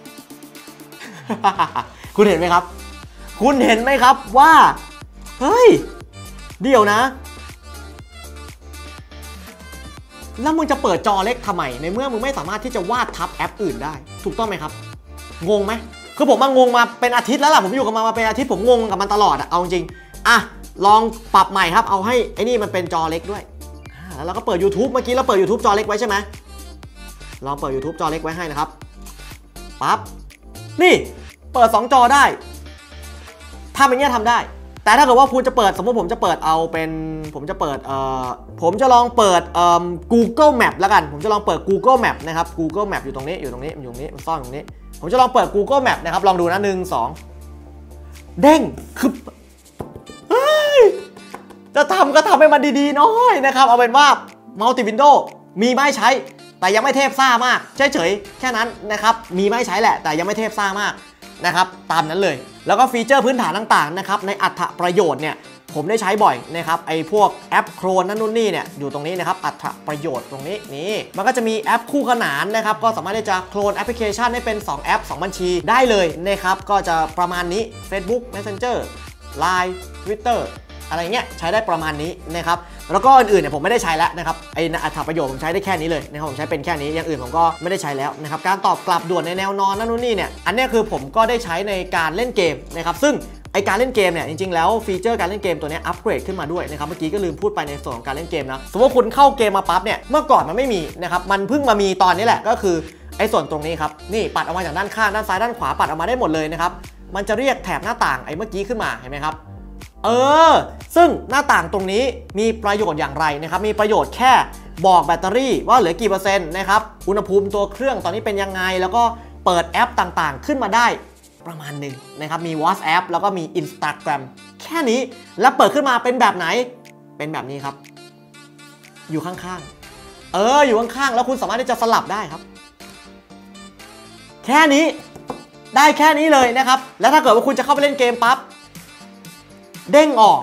คุณเห็นไหมครับคุณเห็นไหมครับว่าเฮ้ยเดี๋ยวนะแล้วมึงจะเปิดจอเล็กทำไมในเมื่อมึงไม่สามารถที่จะวาดทับแอปอื่นได้ถูกต้องไหมครับงงไหมคือผมมางงมาเป็นอาทิตย์แล้วล่ะผมอยู่กับมันมาเป็นอาทิตย์ผมงงกับมันตลอดอะเอาจริงอ่ะลองปรับใหม่ครับเอาให้ไอ้นี่มันเป็นจอเล็กด้วยแล้วเราก็เปิด YouTube เมื่อกี้เราเปิด YouTube จอเล็กไว้ใช่ไหมลองเปิด YouTube จอเล็กไว้ให้นะครับปั๊บนี่เปิดสองจอได้ทำอย่างเงี้ยทำได้แต่ถ้าเกิดว่าคุณจะเปิดสมมติผมจะเปิดเอาเป็นผมจะเปิดเอ่อผมจะลองเปิดเอ่อ Google Map แล้วกันผมจะลองเปิด Google Map นะครับ Google Map อยู่ตรงนี้อยู่ตรงนี้อยู่ตรงนี้มันซ่อนตรงนี้ผมจะลองเปิด Google Map นะครับลองดูนะหนึ่ง สองเด้งคือจะทำก็ทำให้มันดีๆน้อยนะครับเอาเป็นว่า Multi Window มีไม่ใช้แต่ยังไม่เทพซ่ามากเฉยๆแค่นั้นนะครับมีไม่ใช้แหละแต่ยังไม่เทพซ่ามากนะครับตามนั้นเลยแล้วก็ฟีเจอร์พื้นฐานต่างๆนะครับในอัตประโยชน์เนี่ยผมได้ใช้บ่อยนะครับไอ้พวกแอปโครนนั่นนู่นนี่เนี่ยอยู่ตรงนี้นะครับอัตประโยชน์ตรงนี้นี่มันก็จะมีแอปคู่ขนานนะครับก็สามารถที่จะโคลนแอปพลิเคชันให้เป็นสองแอปสองบัญชีได้เลยนะครับก็จะประมาณนี้ Facebook Messenger ไลน์ Twitter อะไรเงี้ยใช้ได้ประมาณนี้นะครับแล้วก็อื่นๆเนี่ยผมไม่ได้ใช้แล้วนะครับไอ้อัตประโยชน์ผมใช้ได้แค่นี้เลยนะครับผมใช้เป็นแค่นี้อย่างอื่นผมก็ไม่ได้ใช้แล้วนะครับการตอบกลับด่วนในแนวนอนนั่นนู่นนี่เนี่ยอันนี้คือผมก็ได้ใช้ในการเล่นเกมนะครับซึ่งไอการเล่นเกมเนี่ยจริงๆแล้วฟีเจอร์การเล่นเกมตัวนี้อัปเกรดขึ้นมาด้วยนะครับเมื่อกี้ก็ลืมพูดไปในส่วนของการเล่นเกมนะสมมติว่าคุณเข้าเกมมาปั๊บเนี่ยเมื่อก่อนมันไม่มีนะครับมันเพิ่งมามีตอนนี้แหละก็คือไอส่วนตรงนี้ครับนี่ปัดออกมาจากด้านข้างด้านซ้ายด้านขวาปัดออกมาได้หมดเลยนะครับมันจะเรียกแถบหน้าต่างไอเมื่อกี้ขึ้นมาเห็นไหมครับเออซึ่งหน้าต่างตรงนี้มีประโยชน์อย่างไรนะครับมีประโยชน์แค่บอกแบตเตอรี่ว่าเหลือกี่เปอร์เซ็นต์นะครับอุณหภูมิตัวเครื่องตอนนี้เป็นยังไงแล้วก็เปิดแอปต่างๆขึ้นมาได้ประมาณหนึ่งนะครับมี WhatsApp แล้วก็มี Instagram แแค่นี้แล้วเปิดขึ้นมาเป็นแบบไหนเป็นแบบนี้ครับอยู่ข้างๆเอออยู่ข้างๆแล้วคุณสามารถที่จะสลับได้ครับแค่นี้ได้แค่นี้เลยนะครับแล้วถ้าเกิดว่าคุณจะเข้าไปเล่นเกมปั๊บเด้งออก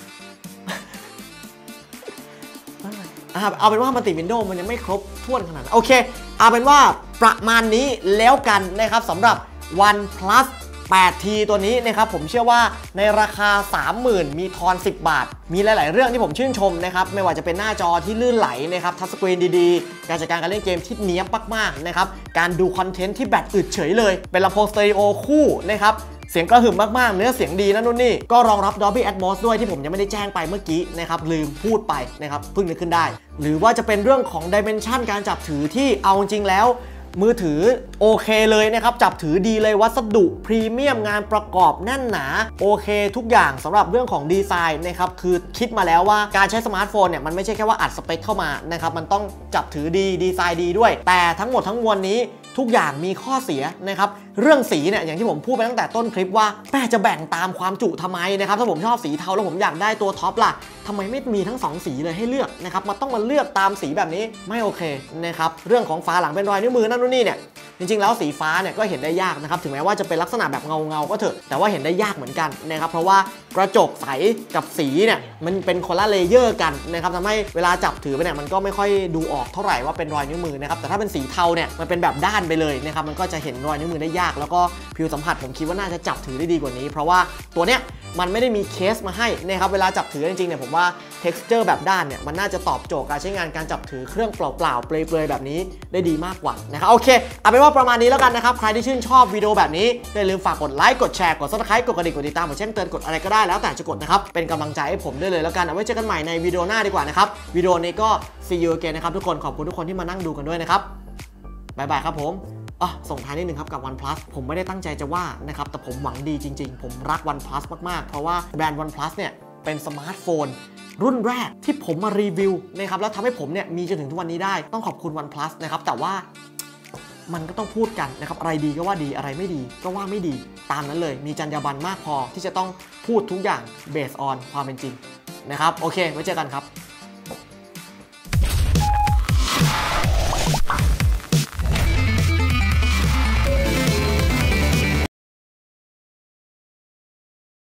เอาเป็นว่ามันติดวินโดว์มันยังไม่ครบถ้วนขนาดนั้นโอเคเอาเป็นว่าประมาณนี้แล้วกันนะครับสำหรับ OnePlus แปดที ตัวนี้นะครับผมเชื่อว่าในราคา สามหมื่น มีทอนสิบบาทมีหลายๆเรื่องที่ผมชื่นชมนะครับไม่ว่าจะเป็นหน้าจอที่ลื่นไหลนะครับทัชสกรีนดีๆการจัดการการเล่นเกมที่เนี๊ยบมากๆนะครับการดูคอนเทนต์ที่แบตอึดเฉยเลยเป็นลำโพงสเตอริโอคู่นะครับเสียงกระหึ่มมากๆเนื้อเสียงดีนะนู่นนี่ก็รองรับ Dolby Atmos ด้วยที่ผมยังไม่ได้แจ้งไปเมื่อกี้นะครับลืมพูดไปนะครับเพิ่งนึกขึ้นได้หรือว่าจะเป็นเรื่องของ Dimension การจับถือที่เอาจริงแล้วมือถือโอเคเลยนะครับจับถือดีเลยวัสดุพรีเมียมงานประกอบแน่นหนาโอเคทุกอย่างสำหรับเรื่องของดีไซน์นะครับคือคิดมาแล้วว่าการใช้สมาร์ทโฟนเนี่ยมันไม่ใช่แค่ว่าอัดสเปคเข้ามานะครับมันต้องจับถือดีดีไซน์ดีด้วยแต่ทั้งหมดทั้งมวลนี้ทุกอย่างมีข้อเสียนะครับเรื่องสีเนี่ยอย่างที่ผมพูดไปตั้งแต่ต้นคลิปว่าแม่จะแบ่งตามความจุทำไมนะครับถ้าผมชอบสีเทาแล้วผมอยากได้ตัวท็อปล่ะทำไมไม่มีทั้งสองสีเลยให้เลือกนะครับมันต้องมาเลือกตามสีแบบนี้ไม่โอเคนะครับเรื่องของฝาหลังเป็นรอยนิ้วมือนั่นนู่นนี่เนี่ยจริงๆแล้วสีฟ้าเนี่ยก็เห็นได้ยากนะครับถึงแม้ว่าจะเป็นลักษณะแบบเงาเงาก็เถอะแต่ว่าเห็นได้ยากเหมือนกันนะครับเพราะว่ากระจกใสกับสีเนี่ยมันเป็นคนละเลเยอร์กันนะครับทำให้เวลาจับถือไปเนี่ยมันก็ไม่ค่อยดูออกเท่าไหร่ว่าเป็นรอยนิ้วมือนะครับแต่ถ้าเป็นสีเทาเนี่ยมันเป็นแบบด้านไปเลยนะครับมันก็จะเห็นรอยนิ้วมือได้ยากแล้วก็ผิวสัมผัสผมคิดว่าน่าจะจับถือได้ดีกว่านี้เพราะว่าตัวเนี้ยมันไม่ได้มีเคสมาให้นะครับเวลาจับถือจริงๆเนี่ยผมว่า texture แบบด้านเนี่ยมันน่าจะตอบโจทย์การใช้งานการจับถือเครื่องเปล่าๆเปลยๆแบบนี้ได้ดีมากกว่านะครับโอเคเอาเป็นว่าประมาณนี้แล้วกันนะครับใครที่ชื่นชอบวิดีโอแบบนี้อย่าลืมฝากกดไลค์กดแชร์กด Subscribe กดกระดิ่งกดติดตามกดแจ้งเตือนกดอะไรก็ได้แล้วแต่จะกดนะครับเป็นกำลังใจให้ผมได้เลยแล้วกันเอาไว้เจอกันใหม่ในวิดีโอหน้าดีกว่านะครับวิดีโอนี้ก็ see you again นะครับทุกคนขอบคุณทุกคนที่มานั่งดูกันด้วยนะครับบ๊ายบายครับผมอ๋อส่งท้ายนิดนึงครับกับ OnePlus ผมไม่ได้ตั้งใจจะว่านะครับแต่ผมหวังดีจริงๆผมรัก OnePlus มากๆเพราะว่าแบรนด์ OnePlus เนี่ยเป็นสมาร์ทโฟนรุ่นแรกที่ผมมารีวิวนะครับแล้วทำให้ผมเนี่ยมีจนถึงทุกวันนี้ได้ต้องขอบคุณ OnePlus นะครับแต่ว่ามันก็ต้องพูดกันนะครับอะไรดีก็ว่าดีอะไรไม่ดีก็ว่าไม่ดีตามนั้นเลยมีจรรยาบรรณมากพอที่จะต้องพูดทุกอย่างเบสออนความเป็นจริงนะครับโอเคไว้เจอกันครับ